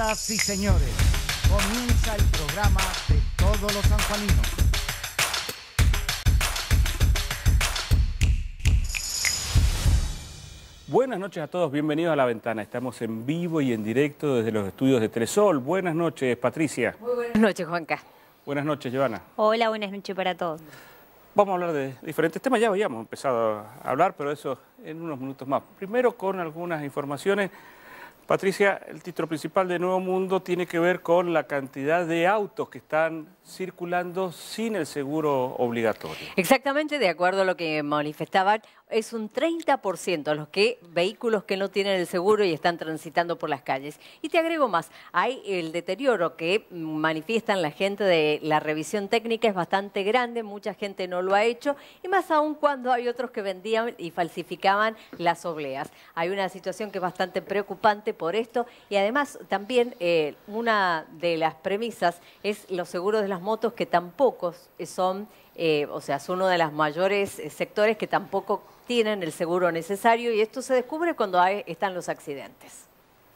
Señoras y señores, comienza el programa de todos los sanjuaninos. Buenas noches a todos, bienvenidos a La Ventana. Estamos en vivo y en directo desde los estudios de Telesol. Buenas noches, Patricia. Muy buenas noches, Juanca. Buenas noches, Giovanna. Hola, buenas noches para todos. Vamos a hablar de diferentes temas, ya habíamos empezado a hablar, pero eso en unos minutos más. Primero con algunas informaciones. Patricia, el título principal de Nuevo Mundo tiene que ver con la cantidad de autos que están circulando sin el seguro obligatorio. Exactamente, de acuerdo a lo que manifestaban, es un 30% los vehículos que no tienen el seguro y están transitando por las calles. Y te agrego más, hay el deterioro que manifiestan la gente de la revisión técnica es bastante grande, mucha gente no lo ha hecho, y más aún cuando hay otros que vendían y falsificaban las obleas. Hay una situación que es bastante preocupante por esto, y además también una de las premisas es los seguros de las motos, que tampoco son, es uno de los mayores sectores que tampoco tienen el seguro necesario, y esto se descubre cuando están los accidentes.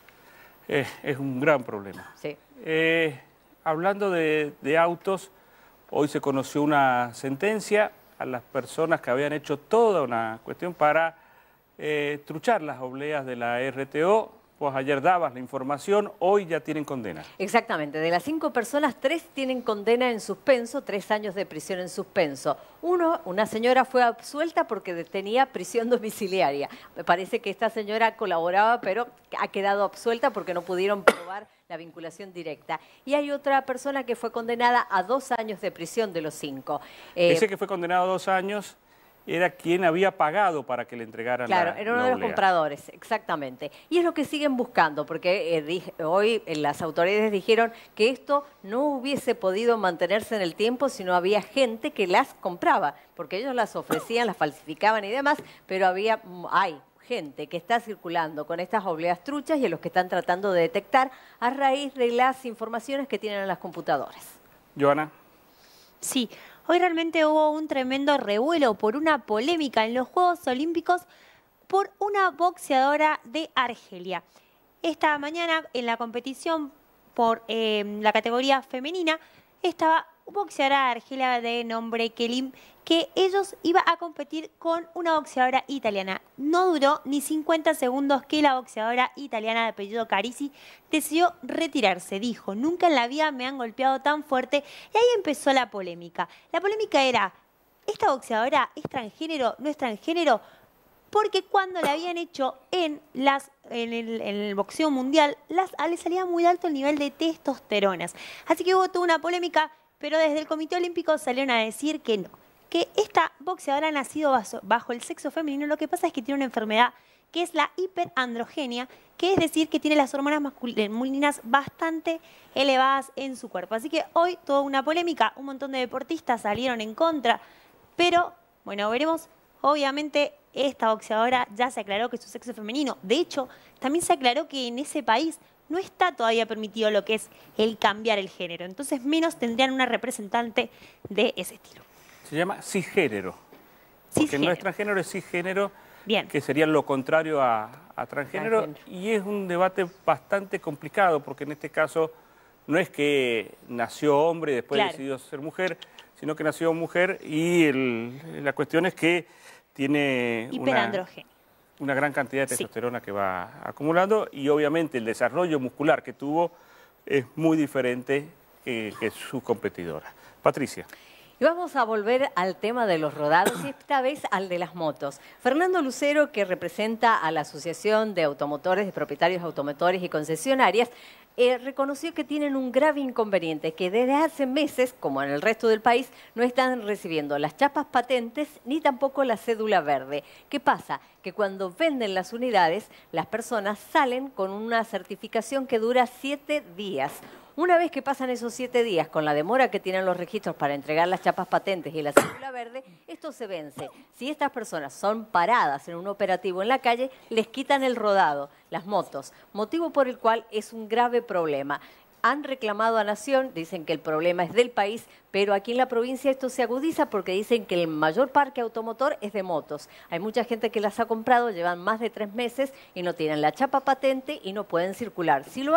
Es un gran problema. Sí. Hablando de autos, hoy se conoció una sentencia a las personas que habían hecho toda una cuestión para truchar las obleas de la RTO. Pues ayer dabas la información, hoy ya tienen condena. Exactamente, de las 5 personas, 3 tienen condena en suspenso, 3 años de prisión en suspenso. Una señora fue absuelta porque tenía prisión domiciliaria. Me parece que esta señora colaboraba, pero ha quedado absuelta porque no pudieron probar la vinculación directa. Y hay otra persona que fue condenada a 2 años de prisión de los 5. Ese que fue condenado a 2 años era quien había pagado para que le entregaran Claro, la era uno de los compradores, exactamente. Y es lo que siguen buscando, porque hoy las autoridades dijeron que esto no hubiese podido mantenerse en el tiempo si no había gente que las compraba, porque ellos las ofrecían, las falsificaban y demás, pero hay gente que está circulando con estas obleas truchas y a los que están tratando de detectar a raíz de las informaciones que tienen en las computadoras. Giovanna. Sí, hoy realmente hubo un tremendo revuelo por una polémica en los Juegos Olímpicos por una boxeadora de Argelia. Esta mañana en la competición por la categoría femenina estaba un boxeadora de Argelia de nombre Kelim, que ellos iban a competir con una boxeadora italiana. No duró ni 50 segundos que la boxeadora italiana de apellido Carisi decidió retirarse. Dijo, nunca en la vida me han golpeado tan fuerte. Y ahí empezó la polémica. La polémica era, ¿esta boxeadora es transgénero, no es transgénero? Porque cuando la habían hecho en el boxeo mundial, le salía muy alto el nivel de testosteronas. Así que hubo toda una polémica, pero desde el Comité Olímpico salieron a decir que no, que esta boxeadora ha nacido bajo el sexo femenino. Lo que pasa es que tiene una enfermedad que es la hiperandrogenia, que es decir que tiene las hormonas masculinas bastante elevadas en su cuerpo. Así que hoy toda una polémica, un montón de deportistas salieron en contra, pero bueno, veremos. Obviamente esta boxeadora ya se aclaró que es su sexo femenino. De hecho, también se aclaró que en ese país no está todavía permitido lo que es el cambiar el género. Entonces menos tendrían una representante de ese estilo. Se llama cisgénero. Porque no es transgénero, es cisgénero. Bien. Que sería lo contrario a transgénero. Y es un debate bastante complicado, porque en este caso no es que nació hombre y después decidió ser mujer, sino que nació mujer y la cuestión es que tiene una gran cantidad de testosterona que va acumulando, y obviamente el desarrollo muscular que tuvo es muy diferente que su competidora. Patricia. Y vamos a volver al tema de los rodados y esta vez al de las motos. Fernando Lucero, que representa a la Asociación de Automotores, de Propietarios Automotores y Concesionarias, reconoció que tienen un grave inconveniente, que desde hace meses, como en el resto del país, no están recibiendo las chapas patentes ni tampoco la cédula verde. ¿Qué pasa? Que cuando venden las unidades, las personas salen con una certificación que dura 7 días. Una vez que pasan esos 7 días, con la demora que tienen los registros para entregar las chapas patentes y la cédula verde, esto se vence. Si estas personas son paradas en un operativo en la calle, les quitan el rodado, las motos, motivo por el cual es un grave problema. Han reclamado a Nación, dicen que el problema es del país, pero aquí en la provincia esto se agudiza porque dicen que el mayor parque automotor es de motos. Hay mucha gente que las ha comprado, llevan más de 3 meses y no tienen la chapa patente y no pueden circular. Si lo hacen,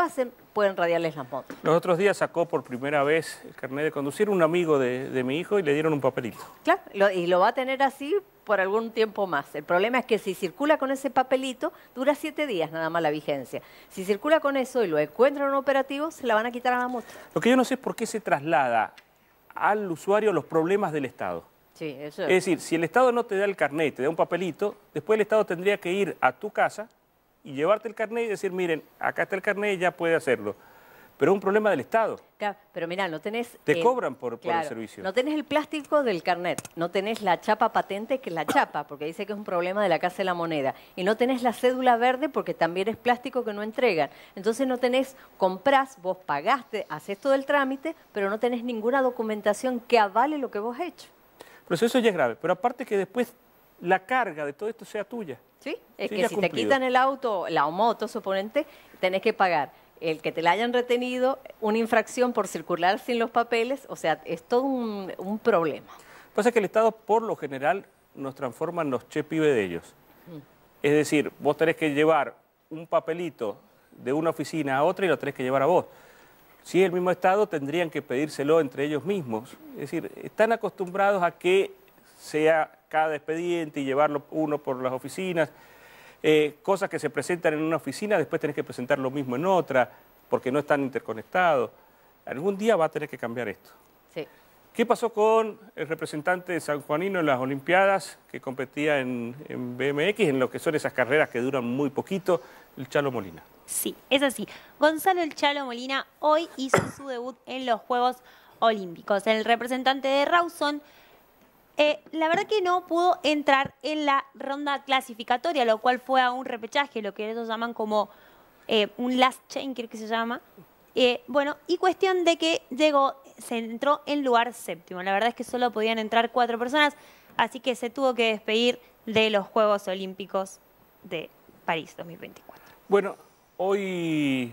pueden radiarles las motos. Los otros días sacó por primera vez el carnet de conducir un amigo de mi hijo y le dieron un papelito. Claro, y lo va a tener así por algún tiempo más. El problema es que si circula con ese papelito, dura 7 días nada más la vigencia. Si circula con eso y lo encuentran en un operativo, se la van a quitar a la moto. Lo que yo no sé es por qué se traslada al usuario los problemas del Estado. Sí, eso es decir, si el Estado no te da el carnet, te da un papelito, después el Estado tendría que ir a tu casa y llevarte el carnet y decir, miren, acá está el carnet, ya puede hacerlo. Pero es un problema del Estado. Claro, pero mirá, no tenés... Te cobran por el servicio. No tenés el plástico del carnet, no tenés la chapa patente, que es la chapa, porque dice que es un problema de la Casa de la Moneda. Y no tenés la cédula verde, porque también es plástico que no entregan. Entonces no tenés, comprás, vos pagaste, haces todo el trámite, pero no tenés ninguna documentación que avale lo que vos has hecho. Pero eso ya es grave. Pero aparte que después la carga de todo esto sea tuya. Sí, es que si te quitan el auto, la moto, suponente, tenés que pagar el que te la hayan retenido, una infracción por circular sin los papeles, o sea, es todo un problema. Lo que pasa es que el Estado, por lo general, nos transforma en los che-pibe de ellos. Es decir, vos tenés que llevar un papelito de una oficina a otra y lo tenés que llevar a vos. Si es el mismo Estado, tendrían que pedírselo entre ellos mismos. Es decir, están acostumbrados a que sea cada expediente y llevarlo uno por las oficinas. Cosas que se presentan en una oficina, después tenés que presentar lo mismo en otra, porque no están interconectados. Algún día va a tener que cambiar esto. Sí. ¿Qué pasó con el representante sanjuanino en las Olimpiadas, que competía en BMX, en lo que son esas carreras que duran muy poquito, el Chalo Molina? Sí, es así. Gonzalo el Chalo Molina hoy hizo su debut en los Juegos Olímpicos. El representante de Rawson, la verdad que no pudo entrar en la ronda clasificatoria, lo cual fue a un repechaje, lo que ellos llaman como un last chain, creo que se llama. Bueno, y cuestión de que se entró en lugar séptimo. La verdad es que solo podían entrar 4 personas, así que se tuvo que despedir de los Juegos Olímpicos de París 2024. Bueno, hoy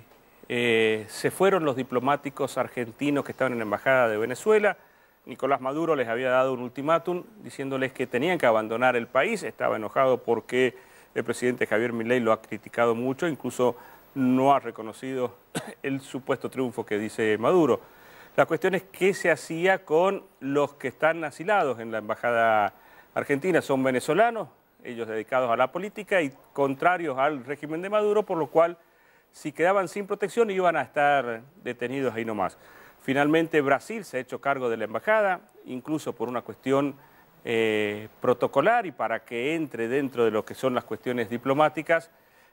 se fueron los diplomáticos argentinos que estaban en la Embajada de Venezuela. Nicolás Maduro les había dado un ultimátum diciéndoles que tenían que abandonar el país. Estaba enojado porque el presidente Javier Milei lo ha criticado mucho, incluso no ha reconocido el supuesto triunfo que dice Maduro. La cuestión es qué se hacía con los que están asilados en la Embajada Argentina. Son venezolanos, ellos dedicados a la política y contrarios al régimen de Maduro, por lo cual si quedaban sin protección iban a estar detenidos ahí nomás. Finalmente Brasil se ha hecho cargo de la embajada, incluso por una cuestión protocolar y para que entre dentro de lo que son las cuestiones diplomáticas.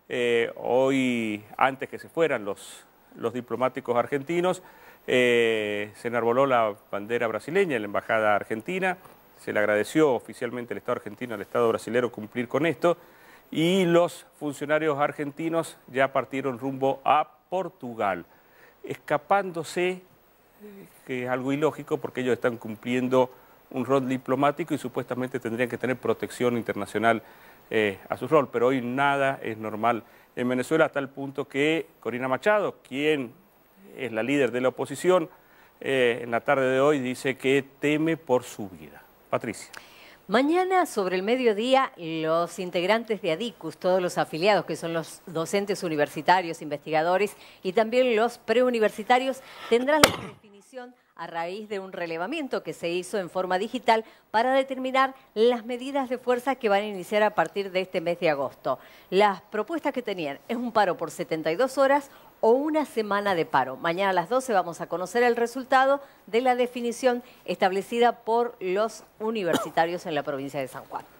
Hoy, antes que se fueran los diplomáticos argentinos, se enarboló la bandera brasileña en la embajada argentina. Se le agradeció oficialmente al Estado argentino, al Estado brasilero cumplir con esto. Y los funcionarios argentinos ya partieron rumbo a Portugal, escapándose, que es algo ilógico porque ellos están cumpliendo un rol diplomático y supuestamente tendrían que tener protección internacional a su rol, pero hoy nada es normal en Venezuela, hasta el punto que Corina Machado, quien es la líder de la oposición, en la tarde de hoy dice que teme por su vida. Patricia. Mañana, sobre el mediodía, los integrantes de ADICUS, todos los afiliados, que son los docentes universitarios, investigadores y también los preuniversitarios, tendrán la definición a raíz de un relevamiento que se hizo en forma digital para determinar las medidas de fuerza que van a iniciar a partir de este mes de agosto. Las propuestas que tenían es un paro por 72 horas o una semana de paro. Mañana a las 12 vamos a conocer el resultado de la definición establecida por los universitarios en la provincia de San Juan.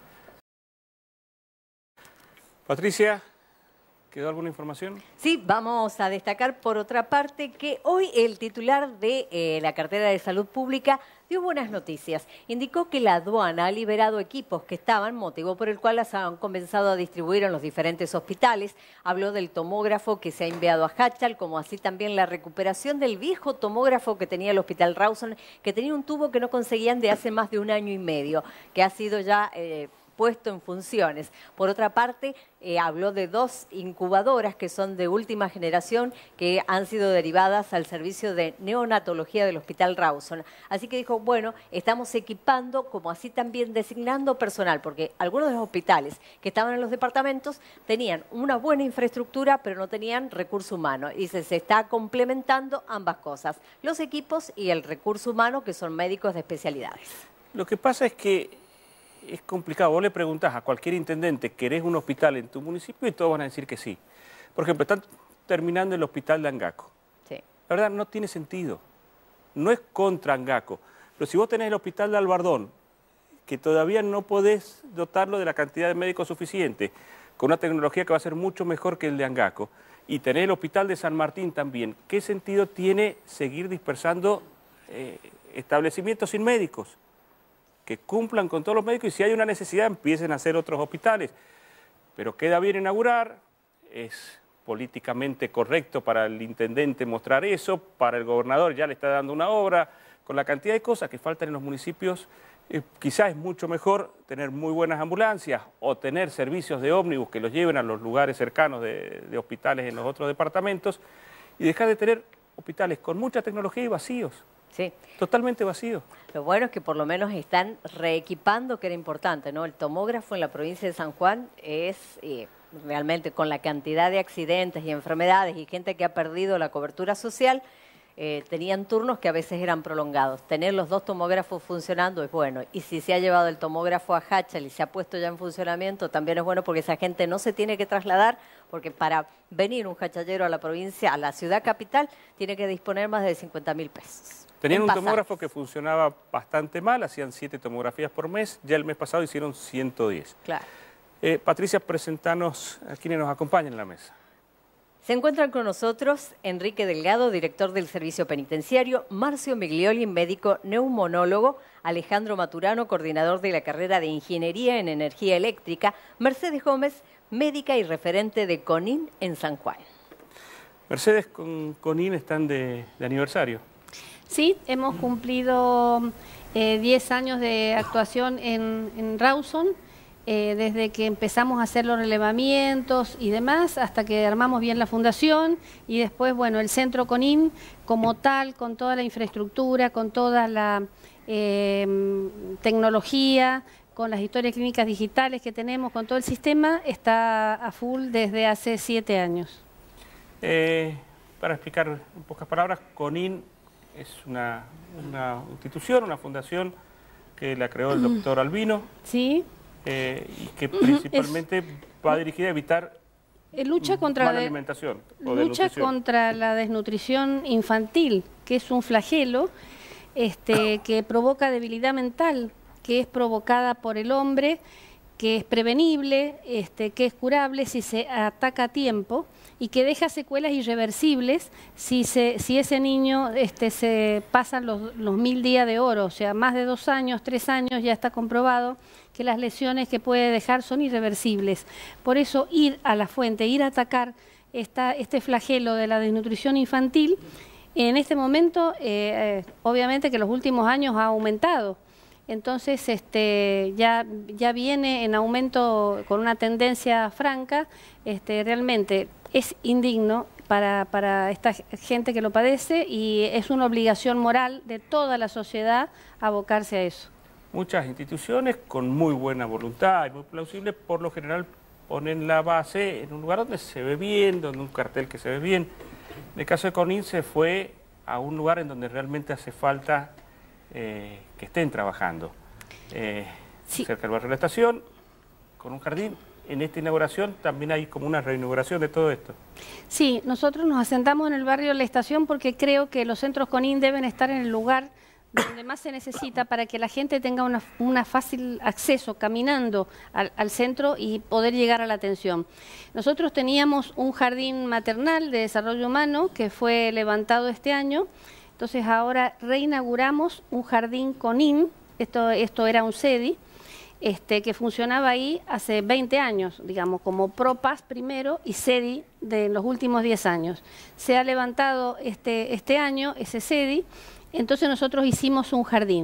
Patricia, ¿quedó alguna información? Sí, vamos a destacar por otra parte que hoy el titular de la cartera de Salud Pública dio buenas noticias. Indicó que la aduana ha liberado equipos que estaban, motivo por el cual las han comenzado a distribuir en los diferentes hospitales. Habló del tomógrafo que se ha enviado a Hachal, como así también la recuperación del viejo tomógrafo que tenía el Hospital Rawson, que tenía un tubo que no conseguían de hace más de 1 año y medio, que ha sido ya puesto en funciones. Por otra parte, habló de 2 incubadoras que son de última generación que han sido derivadas al servicio de neonatología del Hospital Rawson. Así que dijo, bueno, estamos equipando, como así también designando personal, porque algunos de los hospitales que estaban en los departamentos tenían una buena infraestructura, pero no tenían recurso humano. Y se está complementando ambas cosas, los equipos y el recurso humano, que son médicos de especialidades. Lo que pasa es que es complicado. Vos le preguntás a cualquier intendente, ¿querés un hospital en tu municipio? Y todos van a decir que sí. Por ejemplo, están terminando el hospital de Angaco. Sí. La verdad, no tiene sentido. No es contra Angaco. Pero si vos tenés el hospital de Albardón, que todavía no podés dotarlo de la cantidad de médicos suficiente, con una tecnología que va a ser mucho mejor que el de Angaco, y tenés el hospital de San Martín también, ¿qué sentido tiene seguir dispersando establecimientos sin médicos? Que cumplan con todos los médicos y si hay una necesidad empiecen a hacer otros hospitales. Pero queda bien inaugurar, es políticamente correcto para el intendente mostrar eso, para el gobernador ya le está dando una obra, con la cantidad de cosas que faltan en los municipios, quizás es mucho mejor tener muy buenas ambulancias o tener servicios de ómnibus que los lleven a los lugares cercanos de hospitales en los otros departamentos y dejar de tener hospitales con mucha tecnología y vacíos. Sí. Totalmente vacío. Lo bueno es que por lo menos están reequipando, que era importante, ¿no? El tomógrafo en la provincia de San Juan es realmente, con la cantidad de accidentes y enfermedades y gente que ha perdido la cobertura social, tenían turnos que a veces eran prolongados. Tener los 2 tomógrafos funcionando es bueno. Y si se ha llevado el tomógrafo a Háchal y se ha puesto ya en funcionamiento, también es bueno porque esa gente no se tiene que trasladar, porque para venir un hachallero a la provincia, a la ciudad capital, tiene que disponer más de 50.000 pesos. Tenían un tomógrafo que funcionaba bastante mal, hacían 7 tomografías por mes, ya el mes pasado hicieron 110. Claro. Patricia, presentanos a quienes nos acompañan en la mesa. Se encuentran con nosotros Enrique Delgado, director del Servicio Penitenciario, Marcio Miglioli, médico neumonólogo, Alejandro Maturano, coordinador de la carrera de Ingeniería en Energía Eléctrica, Mercedes Gómez, médica y referente de CONIN en San Juan. Mercedes, con CONIN están de aniversario. Sí, hemos cumplido 10 años de actuación en Rawson, desde que empezamos a hacer los relevamientos y demás, hasta que armamos bien la fundación y después, bueno, el centro CONIN como tal, con toda la infraestructura, con toda la tecnología, con las historias clínicas digitales que tenemos, con todo el sistema, está a full desde hace 7 años. Para explicar en pocas palabras, CONIN es una institución, una fundación que la creó el doctor Albino. Sí. Y que principalmente va dirigida a evitar lucha contra mala alimentación. Lucha contra la desnutrición infantil, que es un flagelo que provoca debilidad mental, que es provocada por el hombre, que es prevenible, que es curable si se ataca a tiempo y que deja secuelas irreversibles si ese niño se pasan los 1000 días de oro, o sea, más de 2 años, 3 años, ya está comprobado que las lesiones que puede dejar son irreversibles. Por eso ir a la fuente, ir a atacar este flagelo de la desnutrición infantil, en este momento, obviamente que en los últimos años ha aumentado. Entonces ya viene en aumento con una tendencia franca, realmente es indigno para esta gente que lo padece y es una obligación moral de toda la sociedad abocarse a eso. Muchas instituciones con muy buena voluntad y muy plausible, por lo general ponen la base en un lugar donde se ve bien, donde un cartel que se ve bien. En el caso de CONIN se fue a un lugar en donde realmente hace falta que estén trabajando, sí, cerca del barrio de la estación, con un jardín. En esta inauguración también hay como una reinauguración de todo esto. Sí, nosotros nos asentamos en el barrio de la estación porque creo que los centros CONIN deben estar en el lugar donde más se necesita para que la gente tenga una fácil acceso caminando al centro y poder llegar a la atención. Nosotros teníamos un jardín maternal de desarrollo humano que fue levantado este año. Entonces ahora reinauguramos un jardín CONIN, esto era un CEDI, que funcionaba ahí hace 20 años, digamos, como PROPAS primero y CEDI de los últimos 10 años. Se ha levantado este año ese CEDI, entonces nosotros hicimos un jardín.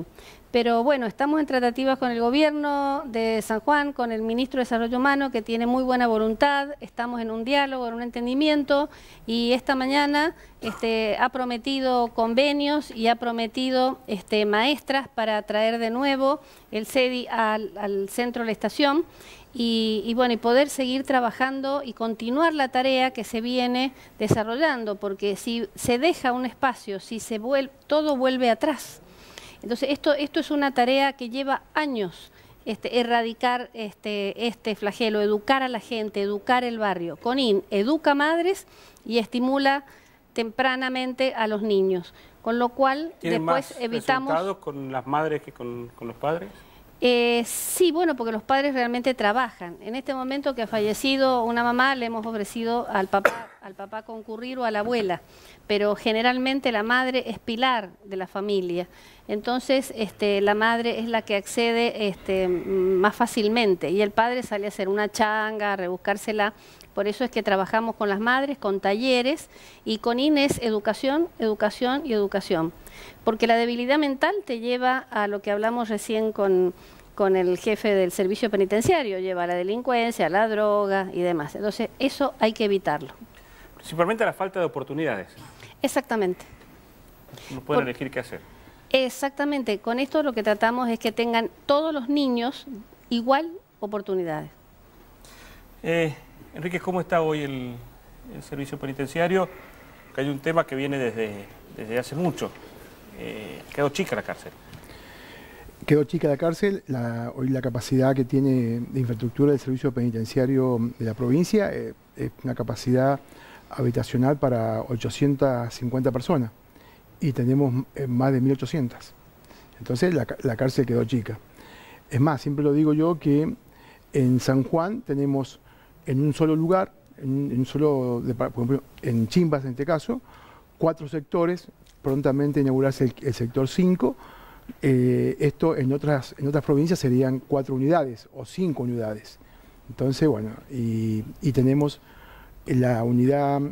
Pero bueno, estamos en tratativas con el gobierno de San Juan, con el ministro de Desarrollo Humano, que tiene muy buena voluntad, estamos en un diálogo, en un entendimiento, y esta mañana ha prometido convenios y ha prometido maestras para traer de nuevo el CEDI al centro de la estación, y bueno, y poder seguir trabajando y continuar la tarea que se viene desarrollando, porque si se deja un espacio, si se todo vuelve atrás. Entonces, esto es una tarea que lleva años, erradicar este flagelo, educar a la gente, educar el barrio. CONIN educa madres y estimula tempranamente a los niños, con lo cual después evitamos... ¿Tienen más resultados con las madres que con los padres? Sí, bueno, porque los padres realmente trabajan. En este momento que ha fallecido una mamá, le hemos ofrecido al papá concurrir o a la abuela, pero generalmente la madre es pilar de la familia. Entonces, la madre es la que accede más fácilmente y el padre sale a hacer una changa, a rebuscársela. Por eso es que trabajamos con las madres, con talleres, y con INES educación, educación y educación. Porque la debilidad mental te lleva a lo que hablamos recién con el jefe del servicio penitenciario, lleva a la delincuencia, a la droga y demás. Entonces, eso hay que evitarlo. Principalmente a la falta de oportunidades. Exactamente. No pueden elegir qué hacer. Exactamente. Con esto lo que tratamos es que tengan todos los niños igual oportunidades. Enrique, ¿cómo está hoy el servicio penitenciario? Que hay un tema que viene desde hace mucho. Quedó chica la cárcel. Quedó chica la cárcel. Hoy la capacidad que tiene de infraestructura del servicio penitenciario de la provincia es una capacidad habitacional para 850 personas y tenemos más de 1.800. Entonces la cárcel quedó chica. Es más, siempre lo digo yo que en San Juan tenemos en un solo lugar, por ejemplo, en Chimbas en este caso, 4 sectores, prontamente inaugurarse el sector 5. Esto en otras provincias serían 4 unidades o 5 unidades. Entonces, bueno, y tenemos la unidad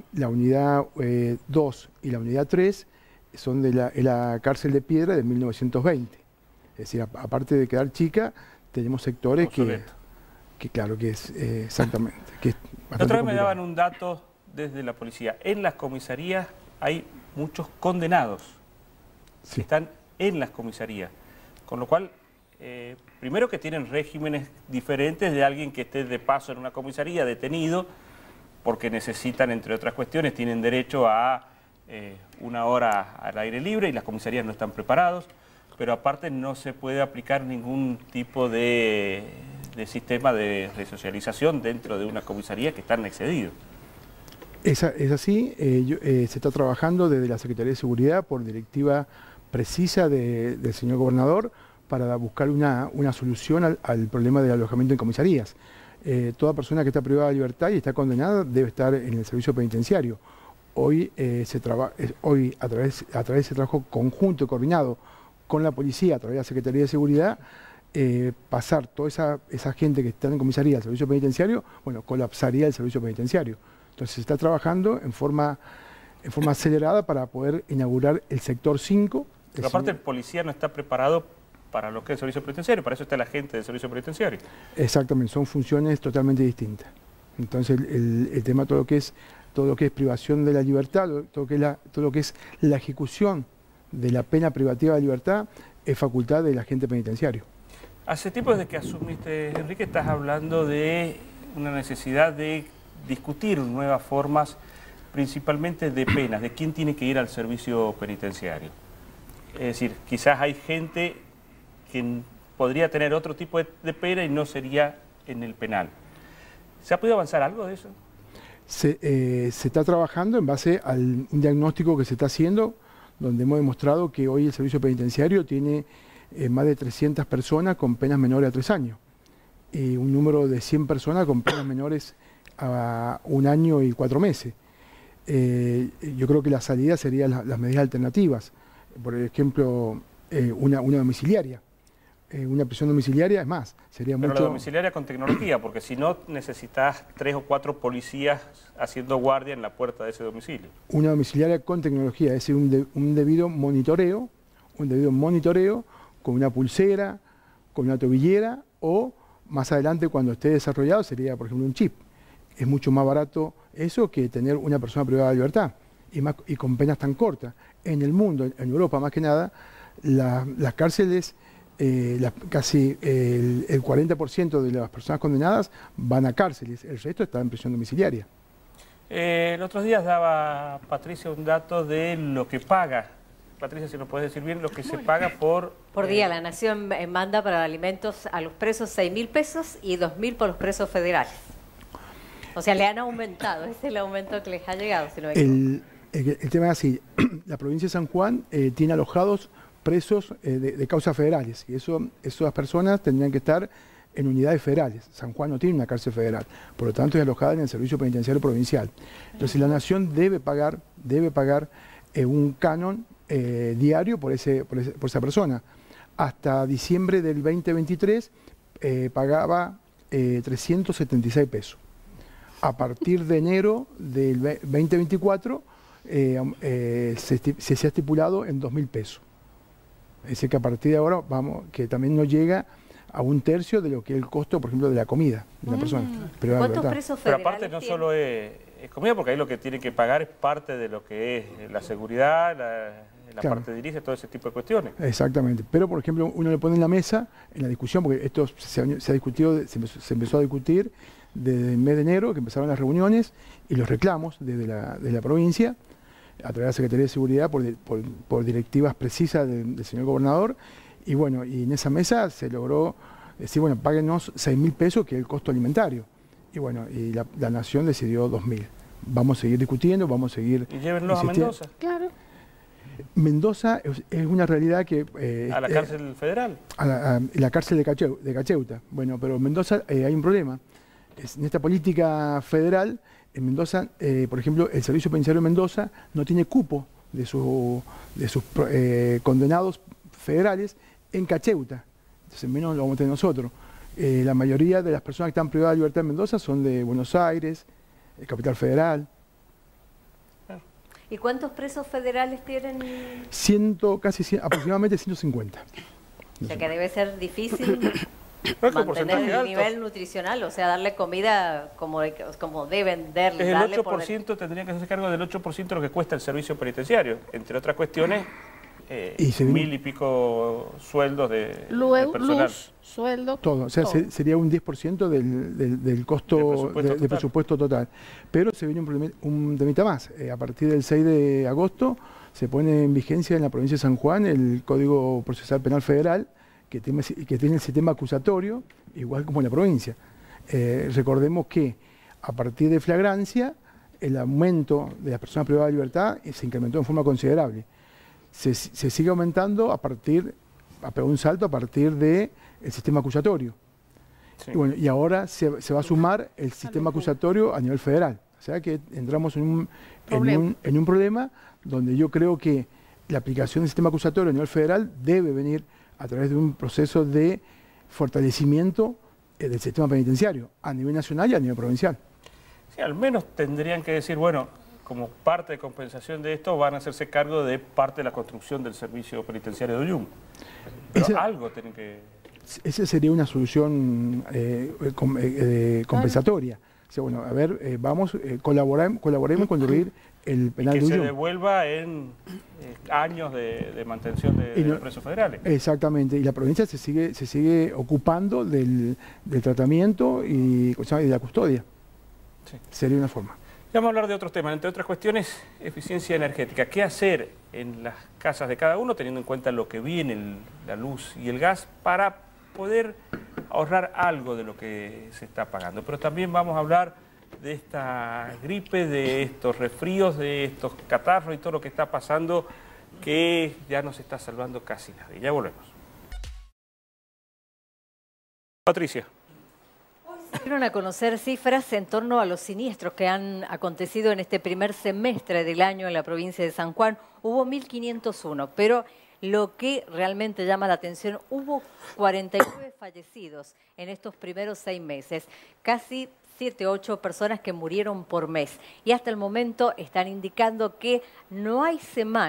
2 y la unidad 3 son de la cárcel de piedra de 1920. Es decir, aparte de quedar chica, tenemos sectores que claro que es exactamente. Que es la otra vez me daban un dato desde la policía. En las comisarías hay muchos condenados que están en las comisarías. Con lo cual, primero que tienen regímenes diferentes de alguien que esté de paso en una comisaría, detenido, porque necesitan, entre otras cuestiones, tienen derecho a una hora al aire libre y las comisarías no están preparados, pero aparte no se puede aplicar ningún tipo de sistema de resocialización dentro de una comisaría que están excedidos. Es así, se está trabajando desde la Secretaría de Seguridad por directiva precisa del señor gobernador para buscar una solución al problema del alojamiento en comisarías. Toda persona que está privada de libertad y está condenada debe estar en el servicio penitenciario. Hoy, a través de ese trabajo conjunto y coordinado con la policía, a través de la Secretaría de Seguridad, pasar toda esa gente que está en comisaría al servicio penitenciario, bueno, colapsaría el servicio penitenciario. Entonces se está trabajando en forma acelerada para poder inaugurar el sector 5. Pero aparte el policía no está preparado para lo que es el servicio penitenciario, para eso está la gente del servicio penitenciario. Exactamente, son funciones totalmente distintas. Entonces el tema, todo lo que es privación de la libertad, todo lo que es la ejecución de la pena privativa de libertad, es facultad del agente penitenciario. Hace tiempo desde que asumiste, Enrique, estás hablando de una necesidad de discutir nuevas formas, principalmente de penas, de quién tiene que ir al servicio penitenciario. Es decir, quizás hay gente que podría tener otro tipo de pena y no sería en el penal. ¿Se ha podido avanzar algo de eso? Se está trabajando en base a un diagnóstico que se está haciendo, donde hemos demostrado que hoy el servicio penitenciario tiene más de 300 personas con penas menores a 3 años y un número de 100 personas con penas menores a 1 año y 4 meses. Yo creo que la salida serían las medidas alternativas, por ejemplo, una domiciliaria. Una prisión domiciliaria, es más, sería mucho... Pero la domiciliaria con tecnología, porque si no necesitas 3 o 4 policías haciendo guardia en la puerta de ese domicilio. Una domiciliaria con tecnología, es decir, un debido monitoreo con una pulsera, con una tobillera o más adelante cuando esté desarrollado sería, por ejemplo, un chip. Es mucho más barato eso que tener una persona privada de libertad y con penas tan cortas. En el mundo, en Europa más que nada, las cárceles, casi el 40% de las personas condenadas van a cárceles, el resto está en prisión domiciliaria. Los otros días daba Patricia un dato de lo que paga. Patricia, si nos puedes decir bien lo que se paga por... Por día, la Nación manda para alimentos a los presos 6.000 pesos y 2.000 por los presos federales. O sea, le han aumentado, ese es el aumento que les ha llegado. Si no el tema es así, la provincia de San Juan tiene alojados presos de causas federales y esas personas tendrían que estar en unidades federales. San Juan no tiene una cárcel federal, por lo tanto es alojada en el servicio penitenciario provincial. Entonces la Nación debe pagar un canon diario por esa persona. Hasta diciembre del 2023 pagaba 376 pesos. A partir de enero del 2024 se ha estipulado en 2.000 pesos. Es decir, que a partir de ahora que también no llega a un tercio de lo que es el costo, por ejemplo, de la comida de la persona. ¿Cuántos presos Pero federales aparte no solo es comida, porque ahí lo que tiene que pagar es parte de lo que es la seguridad, la parte de edilicia, todo ese tipo de cuestiones. Exactamente. Pero, por ejemplo, uno le pone en la mesa, en la discusión, porque esto se ha discutido, se empezó a discutir desde el mes de enero, que empezaron las reuniones y los reclamos desde la provincia, a través de la Secretaría de Seguridad, por directivas precisas del señor gobernador. Y bueno, y en esa mesa se logró decir, bueno, páguenos 6.000 pesos, que es el costo alimentario. Y bueno, y la Nación decidió 2.000. Vamos a seguir discutiendo, vamos a seguir... Y llévenlos a Mendoza. Claro. Mendoza es una realidad que... ¿A la cárcel federal? A la cárcel de Cacheuta. Bueno, pero en Mendoza hay un problema. En esta política federal, en Mendoza, por ejemplo, el Servicio Penitenciario de Mendoza no tiene cupo de sus condenados federales en Cacheuta. Entonces menos lo vamos a tener nosotros. La mayoría de las personas que están privadas de libertad en Mendoza son de Buenos Aires, Capital Federal. ¿Y cuántos presos federales tienen? Aproximadamente 150. O sea que debe ser difícil mantener el nivel nutricional, o sea, darle comida como deben darle. El 8% tendría que hacerse cargo del 8% de lo que cuesta el servicio penitenciario, entre otras cuestiones. 1.000 y pico sueldos de personal. Luz, sueldo. Todo, o sea, todo. Sería un 10% del costo de presupuesto total. Pero se viene un temita más. A partir del 6 de agosto se pone en vigencia en la provincia de San Juan el Código Procesal Penal Federal, que tiene el sistema acusatorio, igual como en la provincia. Recordemos que a partir de flagrancia, el aumento de las personas privadas de libertad se incrementó en forma considerable. Se sigue aumentando pegó un salto a partir del sistema acusatorio. Sí. Y ahora se va a sumar el sistema acusatorio a nivel federal. O sea que entramos en un problema donde yo creo que la aplicación del sistema acusatorio a nivel federal debe venir a través de un proceso de fortalecimiento del sistema penitenciario a nivel nacional y a nivel provincial. Sí, al menos tendrían que decir, bueno, como parte de compensación de esto, van a hacerse cargo de parte de la construcción del servicio penitenciario de Uyum. Pero algo tienen que... Esa sería una solución compensatoria. O sea, bueno, a ver, colaboremos con construir el penal de Uyum. Que se devuelva en años de mantención de los presos federales. Exactamente, y la provincia se sigue ocupando del tratamiento y de la custodia. Sí. Sería una forma. Vamos a hablar de otros temas, entre otras cuestiones, eficiencia energética. ¿Qué hacer en las casas de cada uno, teniendo en cuenta lo que viene, la luz y el gas, para poder ahorrar algo de lo que se está pagando? Pero también vamos a hablar de esta gripe, de estos resfríos, de estos catarros y todo lo que está pasando, que ya no se está salvando casi nadie. Ya volvemos. Patricia. Dieron a conocer cifras en torno a los siniestros que han acontecido en este primer semestre del año en la provincia de San Juan. Hubo 1.501, pero lo que realmente llama la atención, hubo 49 fallecidos en estos primeros 6 meses. Casi 7, 8 personas que murieron por mes. Y hasta el momento están indicando que no hay semana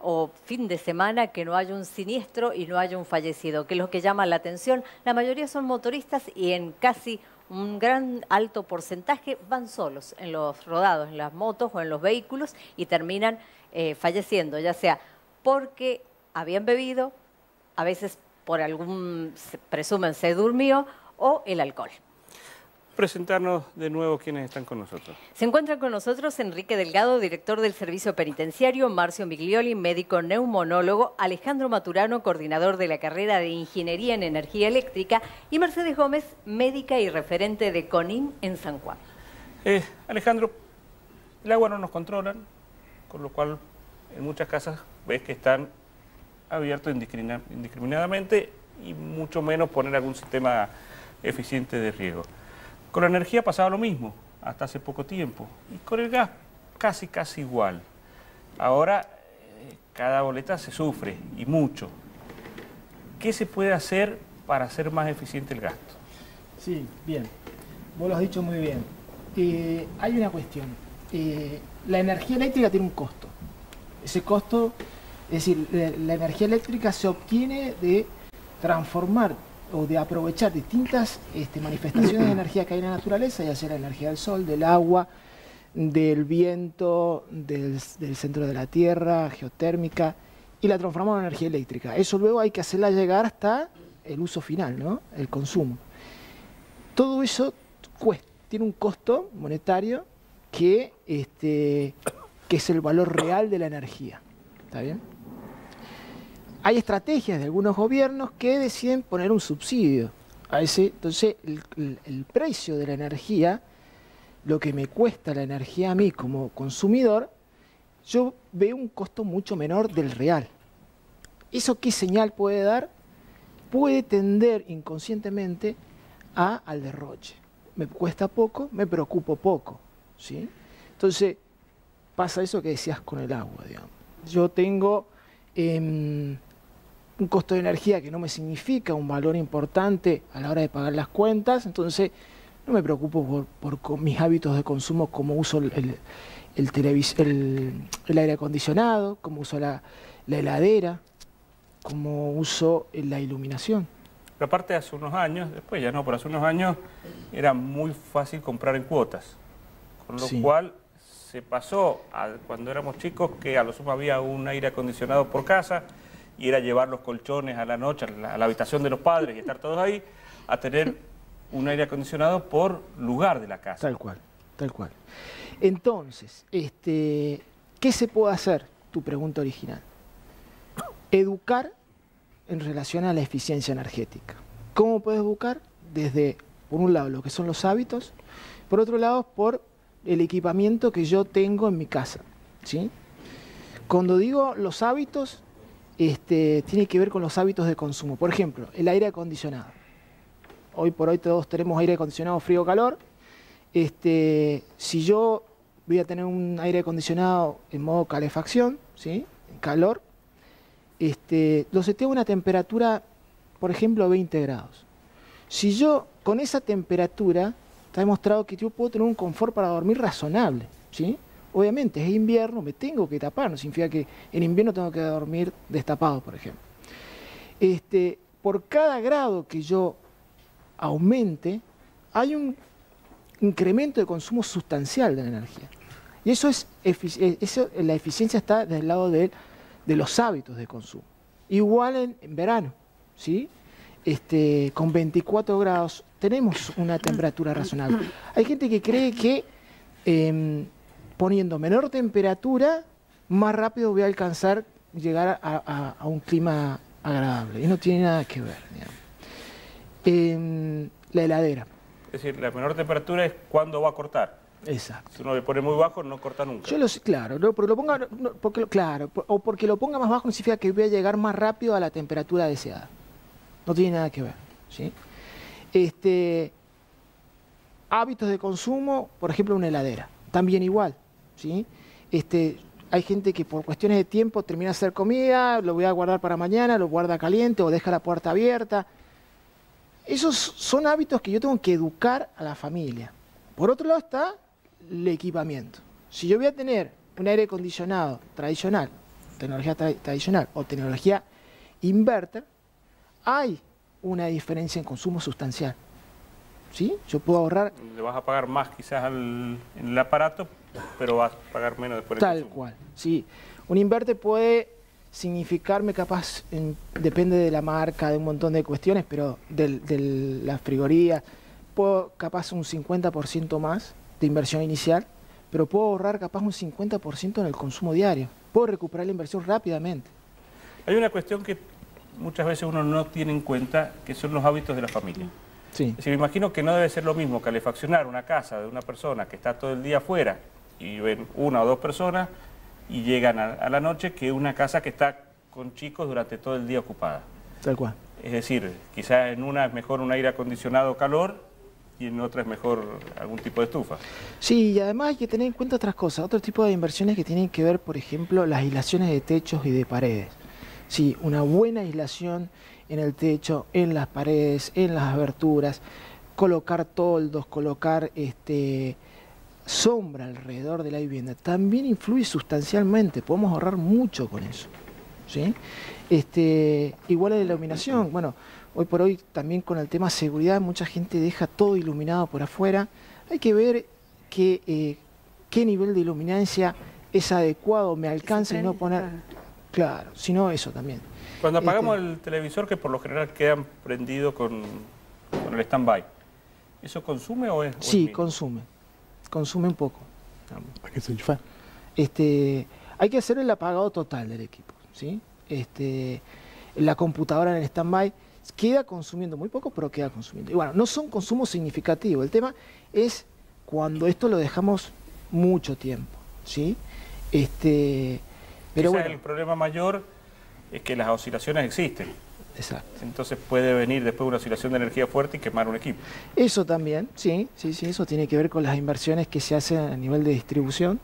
o fin de semana que no haya un siniestro y no haya un fallecido, que es lo que llama la atención. La mayoría son motoristas y en casi un gran alto porcentaje van solos en los rodados, en las motos o en los vehículos y terminan falleciendo, ya sea porque habían bebido, a veces por algún, presumen, se durmió, o el alcohol. Presentarnos de nuevo quiénes están con nosotros. Se encuentran con nosotros Enrique Delgado, director del Servicio Penitenciario, Marcio Miglioli, médico neumonólogo, Alejandro Maturano, coordinador de la carrera de Ingeniería en Energía Eléctrica, y Mercedes Gómez, médica y referente de CONIN en San Juan. Alejandro, el agua no nos controlan, con lo cual en muchas casas ves que están abiertos indiscriminadamente y mucho menos poner algún sistema eficiente de riego. Con la energía pasaba lo mismo, hasta hace poco tiempo, y con el gas casi igual. Ahora cada boleta se sufre, y mucho. ¿Qué se puede hacer para hacer más eficiente el gasto? Sí, bien. Vos lo has dicho muy bien. Hay una cuestión. La energía eléctrica tiene un costo. Ese costo, es decir, la energía eléctrica se obtiene de transformar o de aprovechar distintas manifestaciones de energía que hay en la naturaleza, ya sea la energía del sol, del agua, del viento, del centro de la Tierra, geotérmica, y la transformamos en energía eléctrica. Eso luego hay que hacerla llegar hasta el uso final, ¿no? El consumo. Todo eso tiene un costo monetario que es el valor real de la energía. ¿Está bien? Hay estrategias de algunos gobiernos que deciden poner un subsidio a ese. Entonces, el precio de la energía, lo que me cuesta la energía a mí como consumidor, yo veo un costo mucho menor del real. ¿Eso qué señal puede dar? Puede tender inconscientemente al derroche. Me cuesta poco, me preocupo poco, ¿sí? Entonces, pasa eso que decías con el agua, digamos. Yo tengo un costo de energía que no me significa un valor importante a la hora de pagar las cuentas, entonces no me preocupo por mis hábitos de consumo, como uso el aire acondicionado, como uso la heladera, como uso la iluminación. Pero aparte hace unos años, después ya no, pero hace unos años era muy fácil comprar en cuotas, con lo cual se pasó cuando éramos chicos que a lo sumo había un aire acondicionado por casa y era llevar los colchones a la noche a la habitación de los padres y estar todos ahí, a tener un aire acondicionado por lugar de la casa. Tal cual, tal cual. Entonces, ¿qué se puede hacer? Tu pregunta original. Educar en relación a la eficiencia energética. ¿Cómo puedes educar? Desde, por un lado, lo que son los hábitos, por otro lado, por el equipamiento que yo tengo en mi casa, ¿sí? Cuando digo los hábitos, tiene que ver con los hábitos de consumo. Por ejemplo, el aire acondicionado. Hoy por hoy todos tenemos aire acondicionado frío-calor. Si yo voy a tener un aire acondicionado en modo calefacción, ¿sí? En calor, lo seteo a una temperatura, por ejemplo, 20 grados. Si yo, con esa temperatura, está demostrado que yo puedo tener un confort para dormir razonable, ¿sí? Obviamente es invierno, me tengo que tapar, no significa que en invierno tengo que dormir destapado, por ejemplo. Por cada grado que yo aumente, hay un incremento de consumo sustancial de la energía. Y eso la eficiencia está del lado de los hábitos de consumo. Igual en verano, ¿sí? Con 24 grados tenemos una temperatura razonable. Hay gente que cree que poniendo menor temperatura, más rápido voy a alcanzar llegar a un clima agradable. Y no tiene nada que ver, digamos. La heladera. Es decir, la menor temperatura es cuando va a cortar. Exacto. Si uno le pone muy bajo, no corta nunca. Claro, pero lo ponga, o porque lo ponga más bajo no significa que voy a llegar más rápido a la temperatura deseada. No tiene nada que ver, ¿sí? Hábitos de consumo, por ejemplo, una heladera. También igual, ¿sí? Hay gente que por cuestiones de tiempo termina de hacer comida, lo voy a guardar para mañana, lo guarda caliente o deja la puerta abierta. Esos son hábitos que yo tengo que educar a la familia. Por otro lado está el equipamiento. Si yo voy a tener un aire acondicionado tradicional tecnología tradicional o tecnología inverter, hay una diferencia en consumo sustancial. ¿Sí? Yo puedo ahorrar... Le vas a pagar más quizás en el aparato, pero vas a pagar menos después. Tal cual, sí. Un inverter puede significarme capaz, depende de la marca, de un montón de cuestiones, pero de la frigoría, puedo capaz un 50% más de inversión inicial, pero puedo ahorrar capaz un 50% en el consumo diario. Puedo recuperar la inversión rápidamente. Hay una cuestión que muchas veces uno no tiene en cuenta, que son los hábitos de la familia. Sí. Es decir, me imagino que no debe ser lo mismo calefaccionar una casa de una persona que está todo el día afuera y ven una o dos personas y llegan a la noche, que una casa que está con chicos durante todo el día ocupada. Tal cual. Es decir, quizás en una es mejor un aire acondicionado calor y en otra es mejor algún tipo de estufa. Sí, y además hay que tener en cuenta otras cosas, otro tipo de inversiones que tienen que ver, por ejemplo, las aislaciones de techos y de paredes. Sí, una buena aislación en el techo, en las paredes, en las aberturas, colocar toldos, colocar sombra alrededor de la vivienda, también influye sustancialmente, podemos ahorrar mucho con eso. ¿Sí? Igual a la iluminación, bueno, hoy por hoy también con el tema seguridad, mucha gente deja todo iluminado por afuera, hay que ver qué nivel de iluminancia es adecuado, me alcanza y no poner... Claro, sino eso también. Cuando apagamos el televisor, que por lo general quedan prendido con el stand-by, ¿eso consume o es...? Sí, consume un poco. ¿Para qué se enchufa? Hay que hacer el apagado total del equipo, ¿sí? La computadora en el stand-by queda consumiendo muy poco, pero queda consumiendo. Y bueno, no son consumos significativos, el tema es cuando esto lo dejamos mucho tiempo, ¿sí? Pero bueno, el problema mayor es que las oscilaciones existen. Exacto. Entonces puede venir después una oscilación de energía fuerte y quemar un equipo. Eso también, sí, eso tiene que ver con las inversiones que se hacen a nivel de distribución.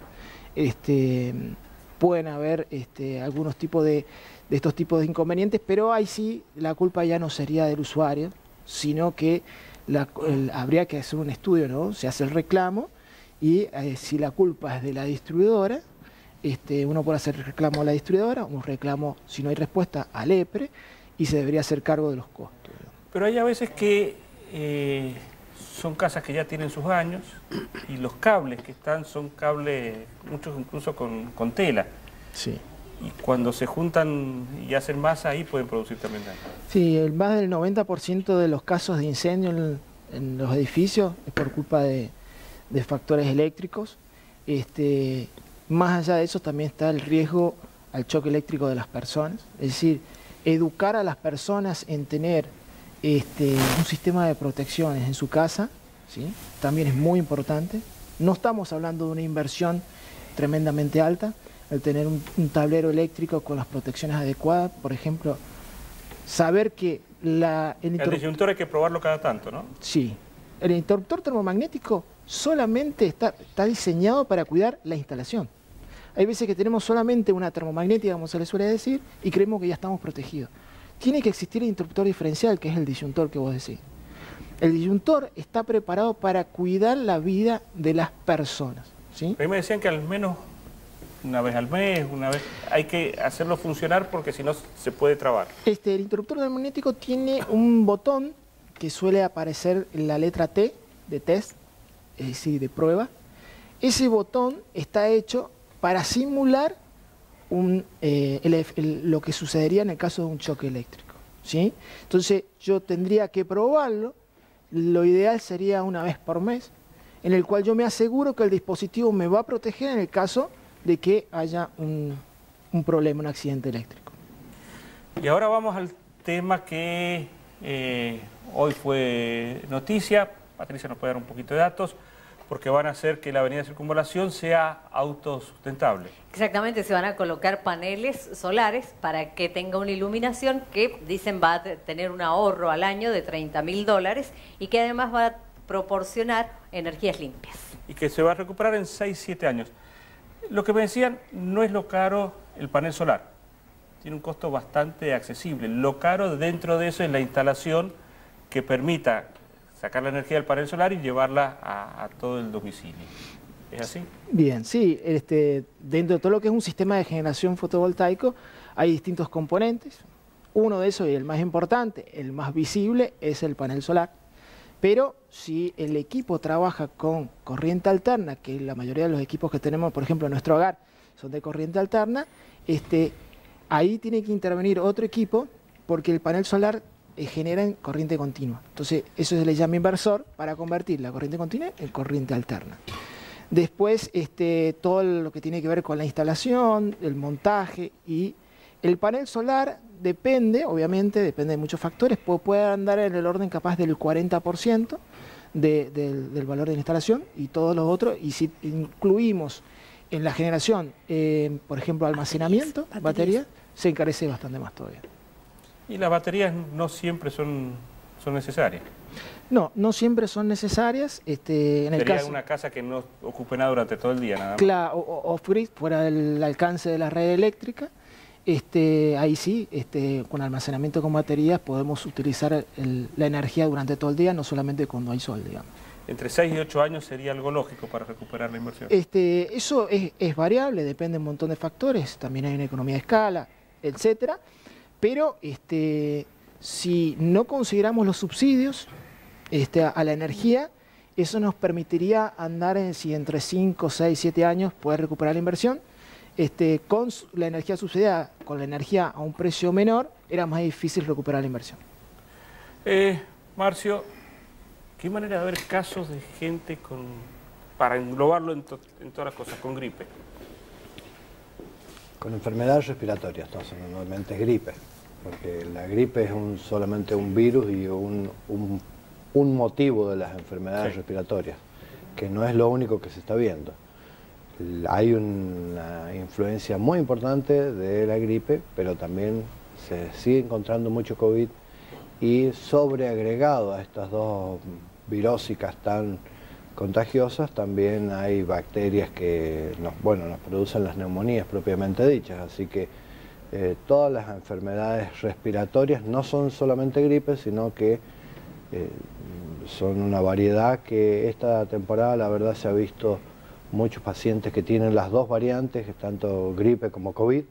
Pueden haber algunos tipos de estos tipos de inconvenientes, pero ahí sí la culpa ya no sería del usuario, sino que habría que hacer un estudio, ¿no? Se hace el reclamo y si la culpa es de la distribuidora, uno puede hacer reclamo a la distribuidora, un reclamo, si no hay respuesta, al EPRE, y se debería hacer cargo de los costos. Pero hay a veces que son casas que ya tienen sus años y los cables que están son cables, muchos incluso con tela. Sí. Y cuando se juntan y hacen masa, ahí pueden producir también daño. Sí, más del 90% de los casos de incendio en los edificios es por culpa de factores eléctricos. Más allá de eso también está el riesgo al choque eléctrico de las personas. Es decir, educar a las personas en tener un sistema de protecciones en su casa, ¿sí? También es muy importante. No estamos hablando de una inversión tremendamente alta. El tener un tablero eléctrico con las protecciones adecuadas, por ejemplo, saber que el disyuntor hay que probarlo cada tanto, ¿no? Sí. El interruptor termomagnético solamente está diseñado para cuidar la instalación. Hay veces que tenemos solamente una termomagnética, como se le suele decir, y creemos que ya estamos protegidos. Tiene que existir el interruptor diferencial, que es el disyuntor que vos decís. El disyuntor está preparado para cuidar la vida de las personas, ¿sí? A mí me decían que al menos una vez al mes, hay que hacerlo funcionar porque si no se puede trabar. El interruptor termomagnético tiene un botón que suele aparecer en la letra T, de test, es decir, de prueba. Ese botón está hecho para simular lo que sucedería en el caso de un choque eléctrico, ¿sí? Entonces yo tendría que probarlo, lo ideal sería una vez por mes, en el cual yo me aseguro que el dispositivo me va a proteger en el caso de que haya un problema, un accidente eléctrico. Y ahora vamos al tema que hoy fue noticia. Patricia nos puede dar un poquito de datos, porque van a hacer que la avenida Circunvalación sea autosustentable. Exactamente, se van a colocar paneles solares para que tenga una iluminación que dicen va a tener un ahorro al año de $30.000 y que además va a proporcionar energías limpias. Y que se va a recuperar en 6-7 años. Lo que me decían, no es lo caro el panel solar. Tiene un costo bastante accesible. Lo caro dentro de eso es la instalación que permita sacar la energía del panel solar y llevarla a todo el domicilio. ¿Es así? Bien, sí. Dentro de todo lo que es un sistema de generación fotovoltaico hay distintos componentes. Uno de esos, y el más importante, el más visible, es el panel solar. Pero si el equipo trabaja con corriente alterna, que la mayoría de los equipos que tenemos, por ejemplo, en nuestro hogar, son de corriente alterna, ahí tiene que intervenir otro equipo porque el panel solar genera en corriente continua. Entonces, eso se le llama inversor para convertir la corriente continua en corriente alterna. Después, todo lo que tiene que ver con la instalación, el montaje y el panel solar depende, obviamente, depende de muchos factores, puede andar en el orden capaz del 40% del valor de la instalación y todos los otros, y si incluimos en la generación, por ejemplo, almacenamiento, batería, se encarece bastante más todavía. ¿Y las baterías no siempre son necesarias? No, no siempre son necesarias. En el caso, una casa que no ocupe nada durante todo el día, nada más. Claro, off-grid, fuera del alcance de la red eléctrica. Ahí sí, con almacenamiento con baterías podemos utilizar la energía durante todo el día, no solamente cuando hay sol, digamos. ¿Entre 6 y 8 años sería algo lógico para recuperar la inversión? Eso es variable, depende de un montón de factores, también hay una economía de escala, etcétera, pero si no consideramos los subsidios a la energía, eso nos permitiría andar si entre 5, 6, 7 años poder recuperar la inversión. Con la energía subsidiada, con la energía a un precio menor, era más difícil recuperar la inversión. Marcio, ¿qué manera de haber casos de gente para englobarlo en todas las cosas, con gripe? Con enfermedades respiratorias, entonces normalmente es gripe, porque la gripe es solamente un virus y un motivo de las enfermedades respiratorias, que no es lo único que se está viendo. Hay una influencia muy importante de la gripe, pero también se sigue encontrando mucho COVID y sobreagregado a estas dos virósicas tan contagiosas, también hay bacterias que nos producen las neumonías propiamente dichas, así que todas las enfermedades respiratorias no son solamente gripe, sino que son una variedad que esta temporada la verdad se ha visto muchos pacientes que tienen las dos variantes, tanto gripe como COVID,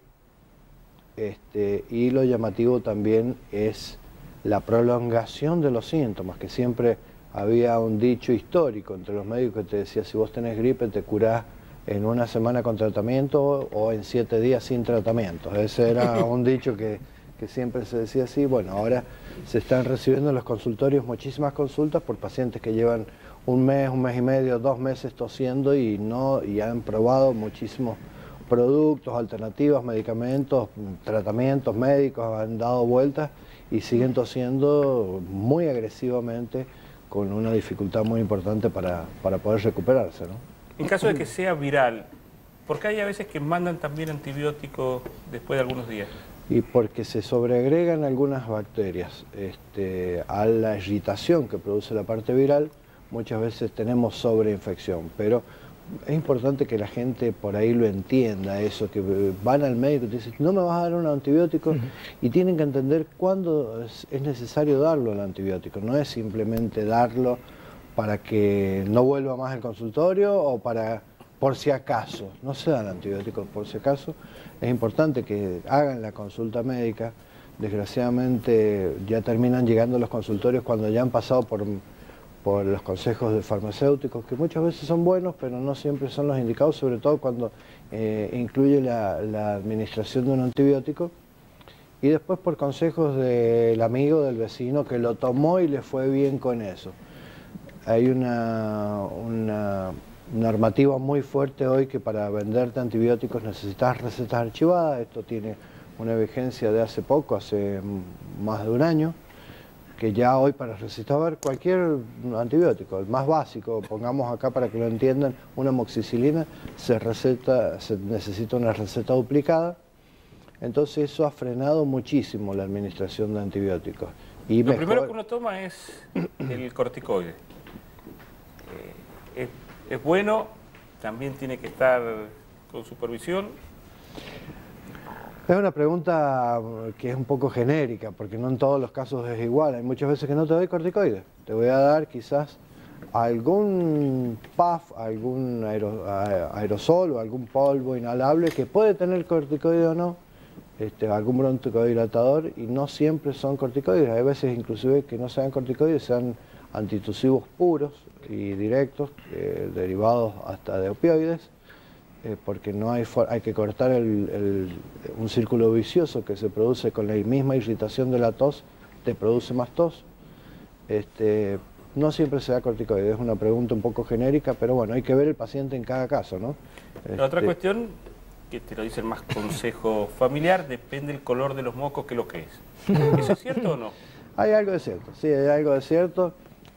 y lo llamativo también es la prolongación de los síntomas, que siempre había un dicho histórico entre los médicos que te decía, si vos tenés gripe te curás en una semana con tratamiento o en 7 días sin tratamiento. Ese era un dicho que siempre se decía así. Bueno, ahora se están recibiendo en los consultorios muchísimas consultas por pacientes que llevan un mes y medio, 2 meses tosiendo y han probado muchísimos productos, alternativas, medicamentos, tratamientos médicos, han dado vueltas y siguen tosiendo muy agresivamente con una dificultad muy importante para poder recuperarse, ¿no? En caso de que sea viral, ¿por qué hay a veces que mandan también antibióticos después de algunos días? Y porque se sobreagregan algunas bacterias a la irritación que produce la parte viral. Muchas veces tenemos sobreinfección, pero es importante que la gente por ahí lo entienda, eso, que van al médico y te dicen, no me vas a dar un antibiótico, y tienen que entender cuándo es necesario darlo el antibiótico. No es simplemente darlo para que no vuelva más al consultorio o por si acaso. No se dan antibióticos por si acaso. Es importante que hagan la consulta médica. Desgraciadamente ya terminan llegando a los consultorios cuando ya han pasado por los consejos de farmacéuticos, que muchas veces son buenos, pero no siempre son los indicados, sobre todo cuando incluye la administración de un antibiótico, y después por consejos del amigo, del vecino, que lo tomó y le fue bien con eso. Hay una normativa muy fuerte hoy que para venderte antibióticos necesitas recetas archivadas. Esto tiene una vigencia de hace poco, hace más de un año, que ya hoy para recetar cualquier antibiótico, el más básico, pongamos acá para que lo entiendan, una amoxicilina, se necesita una receta duplicada. Entonces eso ha frenado muchísimo la administración de antibióticos. Y lo primero que uno toma es el corticoide. Es bueno, también tiene que estar con supervisión. Es una pregunta que es un poco genérica, porque no en todos los casos es igual. Hay muchas veces que no te doy corticoides. Te voy a dar quizás algún puff, algún aerosol o algún polvo inhalable que puede tener corticoide o no, algún broncodilatador, y no siempre son corticoides. Hay veces inclusive que no sean corticoides, sean antitusivos puros y directos, derivados hasta de opioides, porque no hay que cortar un círculo vicioso que se produce con la misma irritación de la tos, te produce más tos. No siempre se da corticoides, es una pregunta un poco genérica, pero bueno, hay que ver el paciente en cada caso, ¿no? La otra cuestión, que te lo dice el más consejo familiar, depende del color de los mocos que lo que es. ¿Eso es cierto o no? Hay algo de cierto, sí, hay algo de cierto.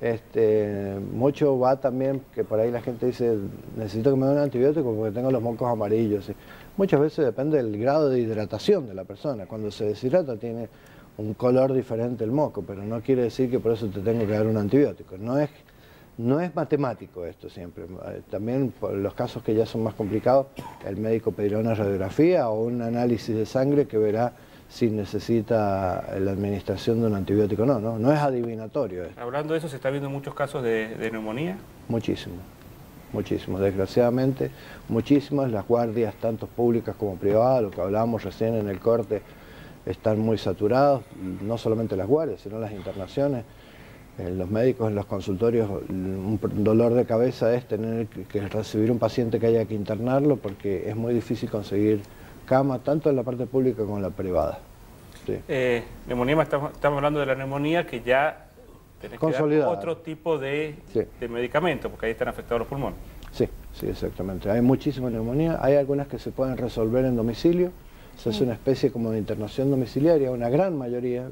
Mucho va también, que por ahí la gente dice, necesito que me den un antibiótico porque tengo los mocos amarillos. ¿Sí? Muchas veces depende del grado de hidratación de la persona. Cuando se deshidrata tiene un color diferente el moco, pero no quiere decir que por eso te tengo que dar un antibiótico. No es matemático esto siempre. También por los casos que ya son más complicados, el médico pedirá una radiografía o un análisis de sangre que verá si necesita la administración de un antibiótico o no. No es adivinatorio esto. Hablando de eso, ¿se está viendo muchos casos de neumonía? Muchísimo, muchísimo. Desgraciadamente, muchísimas. Las guardias, tanto públicas como privadas, lo que hablábamos recién en el corte, están muy saturados, no solamente las guardias, sino las internaciones. Los médicos en los consultorios, un dolor de cabeza es tener que recibir un paciente que haya que internarlo, porque es muy difícil conseguir cama, tanto en la parte pública como en la privada. Sí. Neumonía, estamos hablando de la neumonía que ya tenés que dar otro tipo de medicamento, porque ahí están afectados los pulmones. Sí, sí, exactamente. Hay muchísima neumonía, hay algunas que se pueden resolver en domicilio, se hace una especie como de internación domiciliaria, una gran mayoría,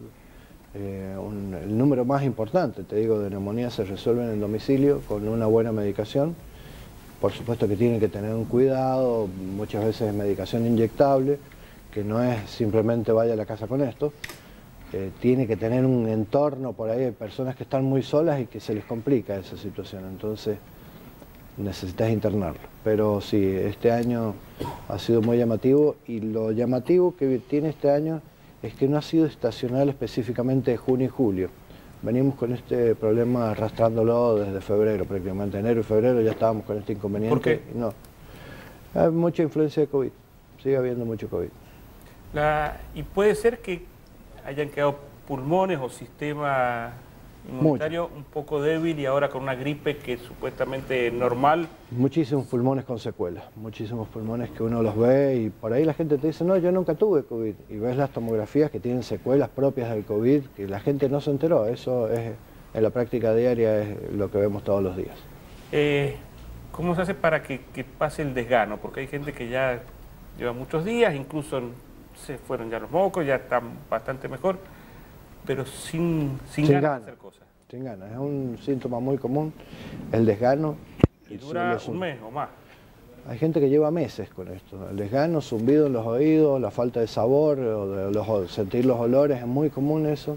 el número más importante, te digo, de neumonía se resuelven en domicilio con una buena medicación. Por supuesto que tiene que tener un cuidado, muchas veces es medicación inyectable, que no es simplemente vaya a la casa con esto, tiene que tener un entorno por ahí, hay personas que están muy solas y que se les complica esa situación, entonces necesitas internarlo. Pero sí, este año ha sido muy llamativo, y lo llamativo que tiene este año es que no ha sido estacional específicamente de junio y julio. Venimos con este problema arrastrándolo desde febrero, prácticamente enero y febrero ya estábamos con este inconveniente. ¿Por qué? No. Hay mucha influencia de COVID, sigue habiendo mucho COVID. ¿Y puede ser que hayan quedado pulmones o sistema inmunitario un poco débil y ahora con una gripe que es supuestamente normal? Muchísimos pulmones con secuelas, muchísimos pulmones que uno los ve y por ahí la gente te dice, no, yo nunca tuve COVID, y ves las tomografías que tienen secuelas propias del COVID que la gente no se enteró. Eso es, en la práctica diaria, es lo que vemos todos los días. ¿Cómo se hace para que pase el desgano? Porque hay gente que ya lleva muchos días, incluso se fueron ya los mocos, ya están bastante mejor, pero sin ganas de hacer cosas. Sin ganas, es un síntoma muy común, el desgano. ¿Y dura un mes o más? Hay gente que lleva meses con esto. El desgano, zumbido en los oídos, la falta de sabor, o sentir los olores, es muy común eso.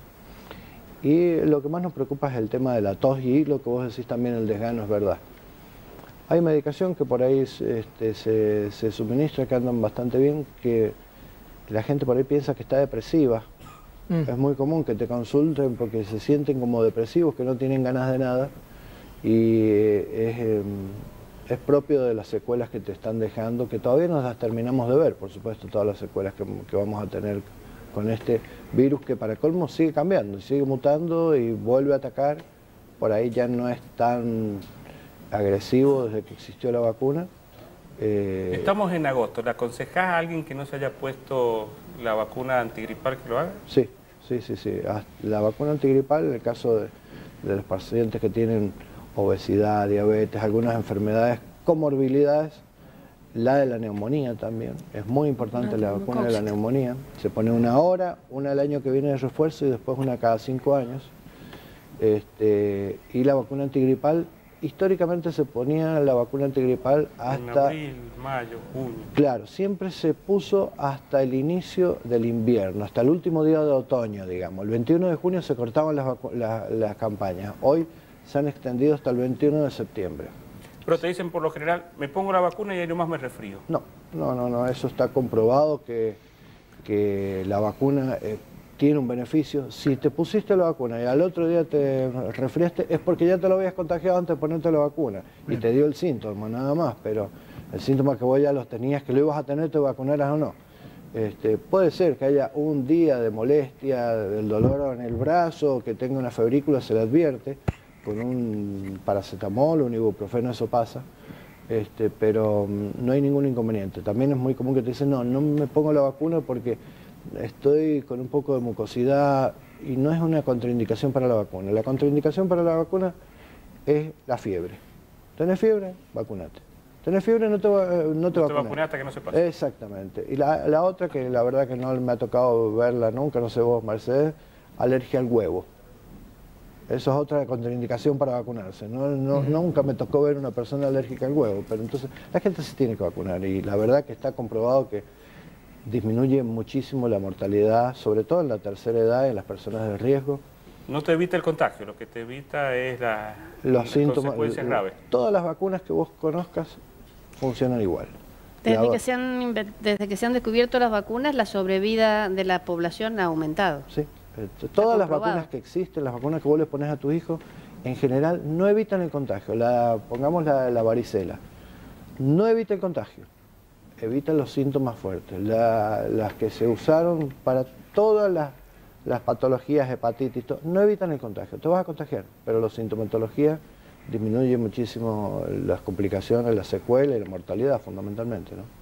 Y lo que más nos preocupa es el tema de la tos, y lo que vos decís también, el desgano, es verdad. Hay medicación que por ahí se suministra, que andan bastante bien, que la gente por ahí piensa que está depresiva. Es muy común que te consulten porque se sienten como depresivos, que no tienen ganas de nada, y es propio de las secuelas que te están dejando, que todavía no las terminamos de ver, por supuesto, todas las secuelas que vamos a tener con este virus, que para colmo sigue cambiando, sigue mutando y vuelve a atacar. Por ahí ya no es tan agresivo desde que existió la vacuna. Estamos en agosto, ¿le aconsejás a alguien que no se haya puesto la vacuna antigripal que lo haga? Sí. La vacuna antigripal, en el caso de los pacientes que tienen obesidad, diabetes, algunas enfermedades, comorbilidades, la de la neumonía también. Es muy importante la vacuna de la neumonía. Se pone una al año que viene de refuerzo y después una cada 5 años. Y la vacuna antigripal, históricamente se ponía la vacuna antigripal hasta... En abril, mayo, junio. Claro, siempre se puso hasta el inicio del invierno, hasta el último día de otoño, digamos. El 21 de junio se cortaban las campañas. Hoy se han extendido hasta el 21 de septiembre. Pero te dicen por lo general, me pongo la vacuna y ahí nomás me resfrío. No, eso está comprobado que la vacuna tiene un beneficio. Si te pusiste la vacuna y al otro día te resfriaste, es porque ya te lo habías contagiado antes de ponerte la vacuna y te dio el síntoma, nada más, pero el síntoma que vos ya los tenías, que lo ibas a tener, te vacunaras o no. Puede ser que haya un día de molestia, del dolor en el brazo, que tenga una febrícula, se le advierte, con un paracetamol, un ibuprofeno, eso pasa, pero no hay ningún inconveniente. También es muy común que te dicen, no me pongo la vacuna porque estoy con un poco de mucosidad, y no es una contraindicación para la vacuna. La contraindicación para la vacuna es la fiebre. ¿Tenés fiebre? Vacunate. ¿Tenés fiebre? No te vacunaste hasta que no se pase. Exactamente. Y la otra, que la verdad que no me ha tocado verla nunca, no sé vos, Mercedes, alergia al huevo. Eso es otra contraindicación para vacunarse. Nunca me tocó ver una persona alérgica al huevo, pero entonces la gente se tiene que vacunar, y la verdad que está comprobado que disminuye muchísimo la mortalidad, sobre todo en la tercera edad, en las personas de riesgo. No te evita el contagio, lo que te evita es los síntomas, consecuencias graves. Todas las vacunas que vos conozcas funcionan igual. Desde que se han descubierto las vacunas, la sobrevida de la población ha aumentado. Sí, todas las vacunas que existen, las vacunas que vos le pones a tus hijos, en general no evitan el contagio. Pongamos la varicela, no evita el contagio, evita los síntomas fuertes. Las que se usaron para todas las patologías, hepatitis, no evitan el contagio. Te vas a contagiar, pero la sintomatología disminuye muchísimo las complicaciones, las secuelas y la mortalidad fundamentalmente, ¿no?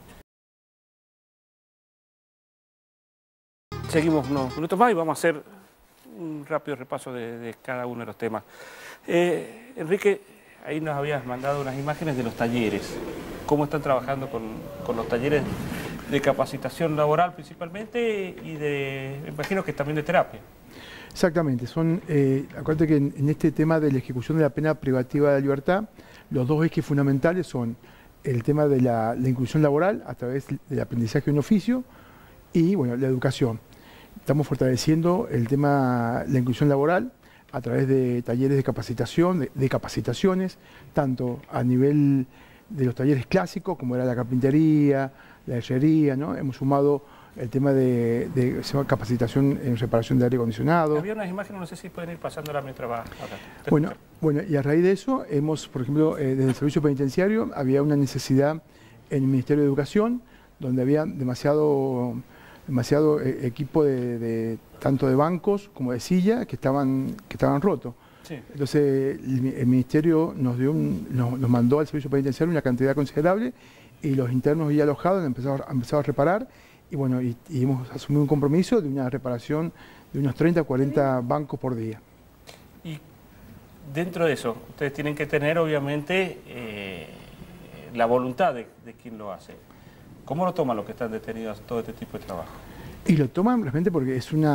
Seguimos unos minutos más y vamos a hacer un rápido repaso de cada uno de los temas. Enrique, ahí nos habías mandado unas imágenes de los talleres. ¿Cómo están trabajando con los talleres de capacitación laboral principalmente y me imagino que también de terapia? Exactamente, acuérdate que en este tema de la ejecución de la pena privativa de libertad, los dos ejes fundamentales son el tema de la inclusión laboral a través del aprendizaje de un oficio y, bueno, la educación. Estamos fortaleciendo el tema de la inclusión laboral a través de talleres de capacitación, de capacitaciones, tanto a nivel de los talleres clásicos, como era la carpintería, la herrería, ¿no? Hemos sumado el tema de capacitación en reparación de aire acondicionado. Había unas imágenes, no sé si pueden ir pasándola mientras va. Bueno, y a raíz de eso, por ejemplo, desde el servicio penitenciario, había una necesidad en el Ministerio de Educación, donde había demasiado equipo tanto de bancos como de silla que estaban rotos. Sí. Entonces el Ministerio nos mandó al servicio penitenciario una cantidad considerable, y los internos ya alojados han empezado a reparar, y bueno, y hemos asumido un compromiso de una reparación de unos 30 o 40 bancos por día. Y dentro de eso, ustedes tienen que tener obviamente la voluntad de quien lo hace. ¿Cómo lo toman los que están detenidos todo este tipo de trabajo? Y lo toman realmente porque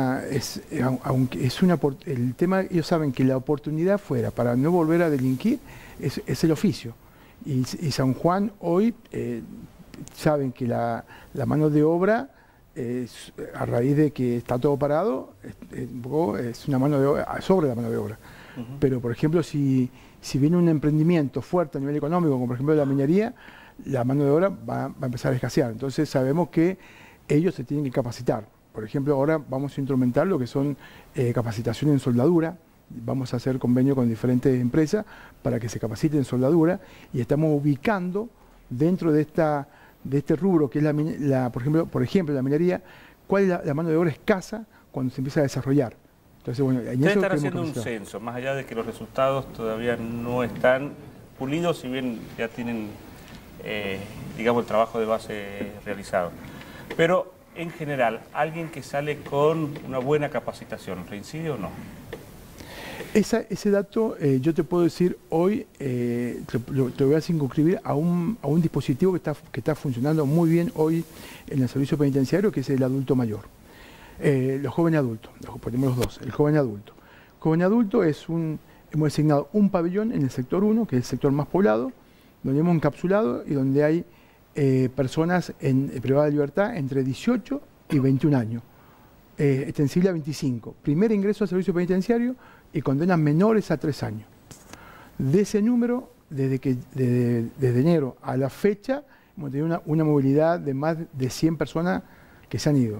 el tema, ellos saben que la oportunidad fuera para no volver a delinquir es el oficio. Y San Juan hoy saben que la mano de obra, a raíz de que está todo parado, es una mano de obra, sobre la mano de obra. Pero, por ejemplo, si viene un emprendimiento fuerte a nivel económico, como por ejemplo la minería, la mano de obra va a empezar a escasear. Entonces sabemos que ellos se tienen que capacitar. Por ejemplo, ahora vamos a instrumentar lo que son capacitación en soldadura. Vamos a hacer convenio con diferentes empresas para que se capaciten en soldadura, y estamos ubicando dentro de este rubro que es por ejemplo la minería, cuál es la mano de obra escasa cuando se empieza a desarrollar. Entonces, bueno, en ustedes están haciendo un censo, más allá de que los resultados todavía no están pulidos, si bien ya tienen digamos el trabajo de base realizado. Pero en general, alguien que sale con una buena capacitación, ¿reincide o no? Ese dato yo te puedo decir hoy, te voy a circunscribir a un dispositivo que está funcionando muy bien hoy en el servicio penitenciario, que es el adulto mayor. Los jóvenes adultos, ponemos los dos, el joven adulto. El joven adulto hemos designado un pabellón en el sector 1, que es el sector más poblado, donde hemos encapsulado y donde hay personas privadas de libertad entre 18 y 21 años, extensible a 25. Primer ingreso al servicio penitenciario y condenas menores a 3 años. De ese número, desde enero a la fecha, hemos tenido una movilidad de más de 100 personas que se han ido.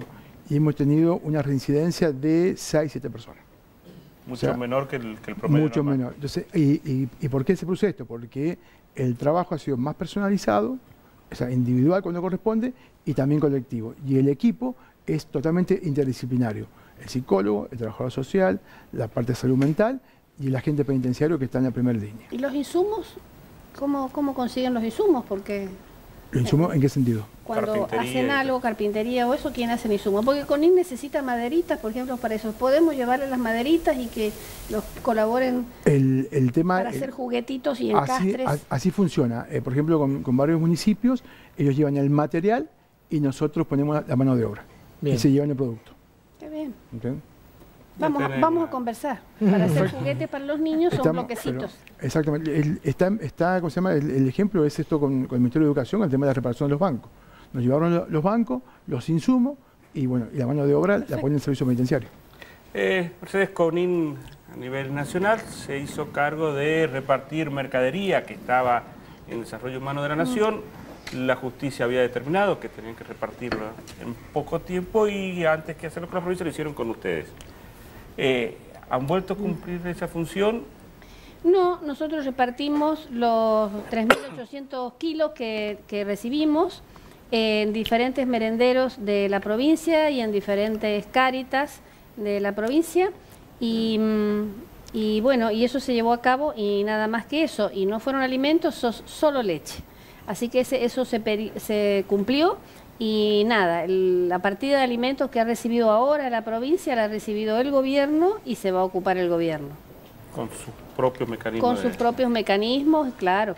y hemos tenido una reincidencia de 6-7 personas. Mucho menor que el promedio mucho normal. menor. Entonces, ¿y por qué se produce esto? Porque el trabajo ha sido más personalizado, o sea, individual cuando corresponde, y también colectivo. Y el equipo es totalmente interdisciplinario. El psicólogo, el trabajador social, la parte de salud mental y el agente penitenciario que está en la primera línea. ¿Y los insumos? ¿Cómo consiguen los insumos? Porque... ¿Los insumos en qué sentido? Cuando hacen algo, carpintería o eso, ¿quién hace el insumo? Porque CONIN necesita maderitas, por ejemplo, para eso. ¿Podemos llevarle las maderitas y que los colaboren el tema, para hacer juguetitos y encastres? Así funciona. Por ejemplo, con varios municipios, ellos llevan el material y nosotros ponemos la mano de obra. Bien. Y se llevan el producto. Qué bien. ¿Okay? Vamos a conversar. Para hacer juguetes para los niños son bloquecitos. Exactamente. ¿Cómo se llama? El ejemplo es esto con el Ministerio de Educación, el tema de la reparación de los bancos. Nos llevaron los bancos, los insumos y bueno, y la mano de obra la ponen en el servicio penitenciario. Mercedes, CONIN a nivel nacional se hizo cargo de repartir mercadería que estaba en desarrollo humano de la nación. La justicia había determinado que tenían que repartirlo en poco tiempo y antes que hacerlo con la provincia lo hicieron con ustedes. ¿Han vuelto a cumplir esa función? No, nosotros repartimos los 3.800 kilos que recibimos en diferentes merenderos de la provincia y en diferentes cáritas de la provincia y bueno, y eso se llevó a cabo y nada más que eso, y no fueron alimentos, solo leche. Así que eso se cumplió. Y nada, la partida de alimentos que ha recibido ahora la provincia la ha recibido el gobierno y se va a ocupar el gobierno. Con sus propios mecanismos. Con sus propios mecanismos, claro.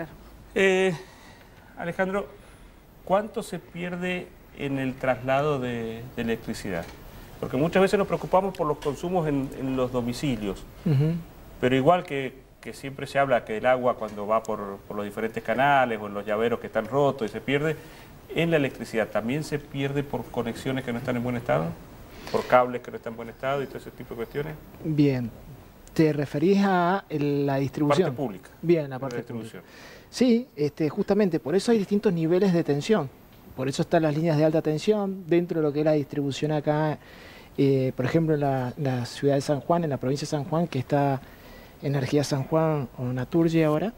Alejandro, ¿cuánto se pierde en el traslado de electricidad? Porque muchas veces nos preocupamos por los consumos en los domicilios, pero igual que siempre se habla que el agua cuando va por los diferentes canales o en los llaveros que están rotos y se pierde, ¿en la electricidad también se pierde por conexiones que no están en buen estado? ¿Por cables que no están en buen estado y todo ese tipo de cuestiones? Bien, ¿te referís a la distribución? Parte pública. Bien, la parte pública. Sí, justamente por eso hay distintos niveles de tensión. Por eso están las líneas de alta tensión dentro de lo que es la distribución acá, por ejemplo, en la ciudad de San Juan, en la provincia de San Juan, que está Energía San Juan o Naturgy ahora.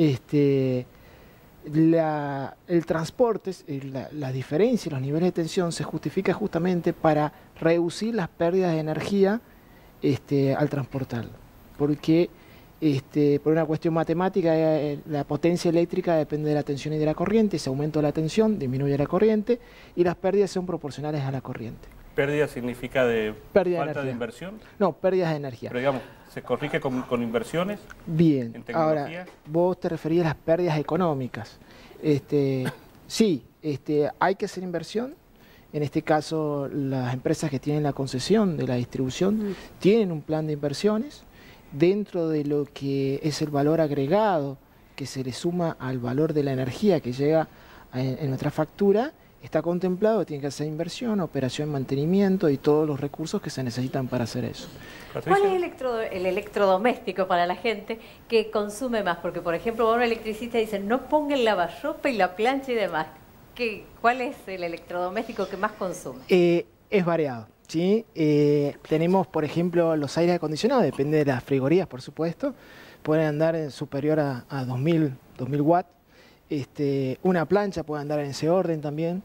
El transporte, la diferencia, los niveles de tensión se justifica justamente para reducir las pérdidas de energía al transportarlo. Porque por una cuestión matemática, la potencia eléctrica depende de la tensión y de la corriente. Si aumenta la tensión, disminuye la corriente y las pérdidas son proporcionales a la corriente. ¿Pérdida significa falta de inversión? No, pérdidas de energía. Pero digamos, ¿se corrige con inversiones? Bien, en tecnología. Ahora, vos te referías a las pérdidas económicas. Sí, hay que hacer inversión. En este caso, las empresas que tienen la concesión de la distribución tienen un plan de inversiones. Dentro de lo que es el valor agregado que se le suma al valor de la energía que llega en nuestra factura, está contemplado, tiene que hacer inversión, operación, mantenimiento y todos los recursos que se necesitan para hacer eso. ¿Cuál es el electrodoméstico para la gente que consume más? Porque, por ejemplo, un electricista dice, no pongan lavarropa y la plancha y demás. ¿Cuál es el electrodoméstico que más consume? Es variado, ¿sí? Tenemos, por ejemplo, los aires acondicionados, depende de las frigorías, por supuesto, pueden andar en superior a 2000 watts. Una plancha puede andar en ese orden también.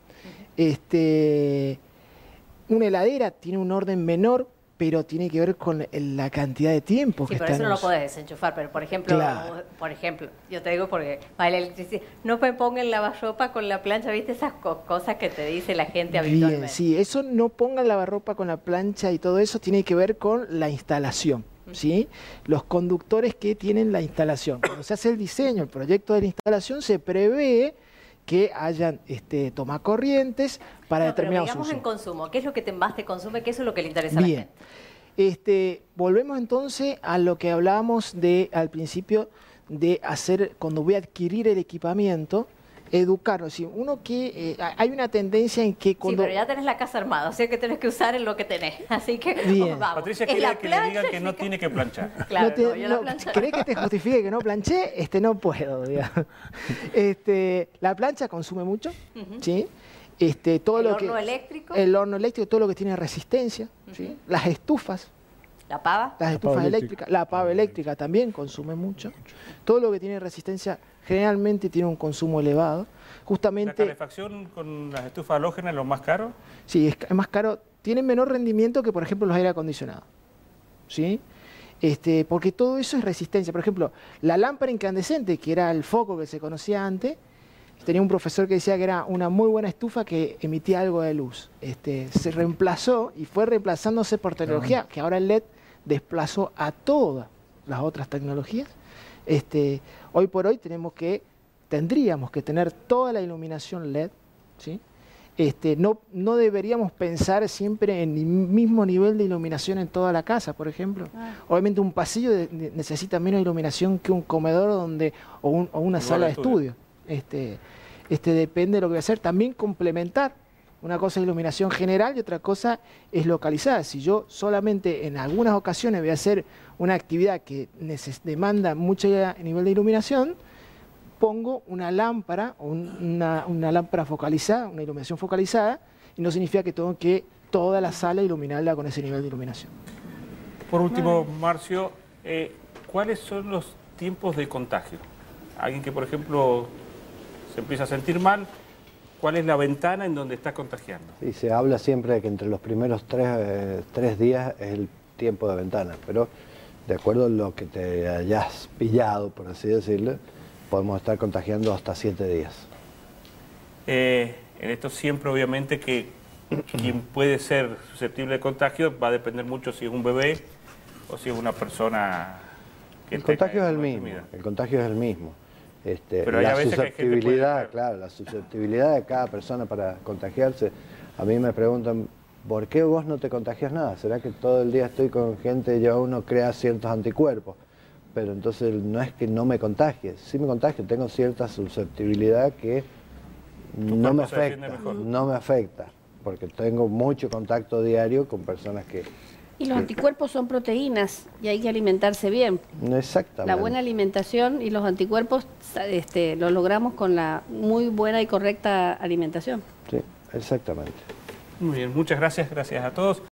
Una heladera tiene un orden menor, pero tiene que ver con la cantidad de tiempo que está. Sí, por eso no lo podés desenchufar, pero por ejemplo, yo te digo porque para la electricidad, no me pongan lavarropa con la plancha, ¿viste? Esas cosas que te dice la gente habitualmente. Bien, sí, eso no pongan lavarropa con la plancha y todo eso tiene que ver con la instalación. ¿Sí? Los conductores que tienen la instalación. Cuando se hace el diseño, el proyecto de la instalación, se prevé que hayan tomacorrientes para determinados usos. Pero digamos en consumo, ¿qué es lo que más te consume? ¿Qué es lo que le interesa a la gente? Volvemos entonces a lo que hablábamos al principio de hacer, cuando voy a adquirir el equipamiento, educarnos. ¿Sí? Hay una tendencia en que cuando... Sí, pero ya tenés la casa armada, o sea que tenés que usar en lo que tenés. Así que bien. Vamos. Patricia quiere que le digan que no tiene que planchar. Claro, ¿Querés que te justifique que no planché? No puedo, digamos. La plancha consume mucho, ¿sí? horno eléctrico. El horno eléctrico, todo lo que tiene resistencia, ¿sí? Las estufas. ¿La pava? Las estufas eléctricas. La pava eléctrica también consume mucho. Todo lo que tiene resistencia generalmente tiene un consumo elevado. Justamente, ¿la calefacción con las estufas halógenas es lo más caro? Sí, es más caro. Tienen menor rendimiento que, por ejemplo, los aire acondicionados. ¿Sí? Porque todo eso es resistencia. Por ejemplo, la lámpara incandescente, que era el foco que se conocía antes, tenía un profesor que decía que era una muy buena estufa que emitía algo de luz. Se reemplazó y fue reemplazándose por tecnología, que ahora el LED desplazó a todas las otras tecnologías. Hoy por hoy tendríamos que tener toda la iluminación LED, ¿sí? No deberíamos pensar siempre en el mismo nivel de iluminación en toda la casa, por ejemplo. Obviamente un pasillo necesita menos iluminación que un comedor o una sala de estudio. Depende de lo que voy a hacer. También complementar. Una cosa es iluminación general y otra cosa es localizada. Si yo solamente en algunas ocasiones voy a hacer una actividad que demanda mucho nivel de iluminación, pongo una lámpara o una lámpara focalizada, una iluminación focalizada, y no significa que tengo que toda la sala iluminarla con ese nivel de iluminación. Por último, Marcio, ¿cuáles son los tiempos de contagio? Alguien que, por ejemplo, se empieza a sentir mal, ¿cuál es la ventana en donde está contagiando? Sí, se habla siempre de que entre los primeros tres días es el tiempo de ventana, pero de acuerdo a lo que te hayas pillado, por así decirlo, podemos estar contagiando hasta 7 días. En esto siempre, obviamente, que quien puede ser susceptible de contagio va a depender mucho si es un bebé o si es una persona que el contagio es el mismo. El contagio es el mismo. Pero hay la a veces susceptibilidad, claro, la susceptibilidad de cada persona para contagiarse. A mí me preguntan, ¿por qué vos no te contagias nada? ¿Será que todo el día estoy con gente y ya uno crea ciertos anticuerpos? Pero entonces no es que no me contagie, sí me contagio, tengo cierta susceptibilidad que no me afecta, porque tengo mucho contacto diario con personas que... Y los anticuerpos son proteínas y hay que alimentarse bien. Exactamente. La buena alimentación y los anticuerpos los logramos con la muy buena y correcta alimentación. Sí, exactamente. Muy bien, muchas gracias a todos.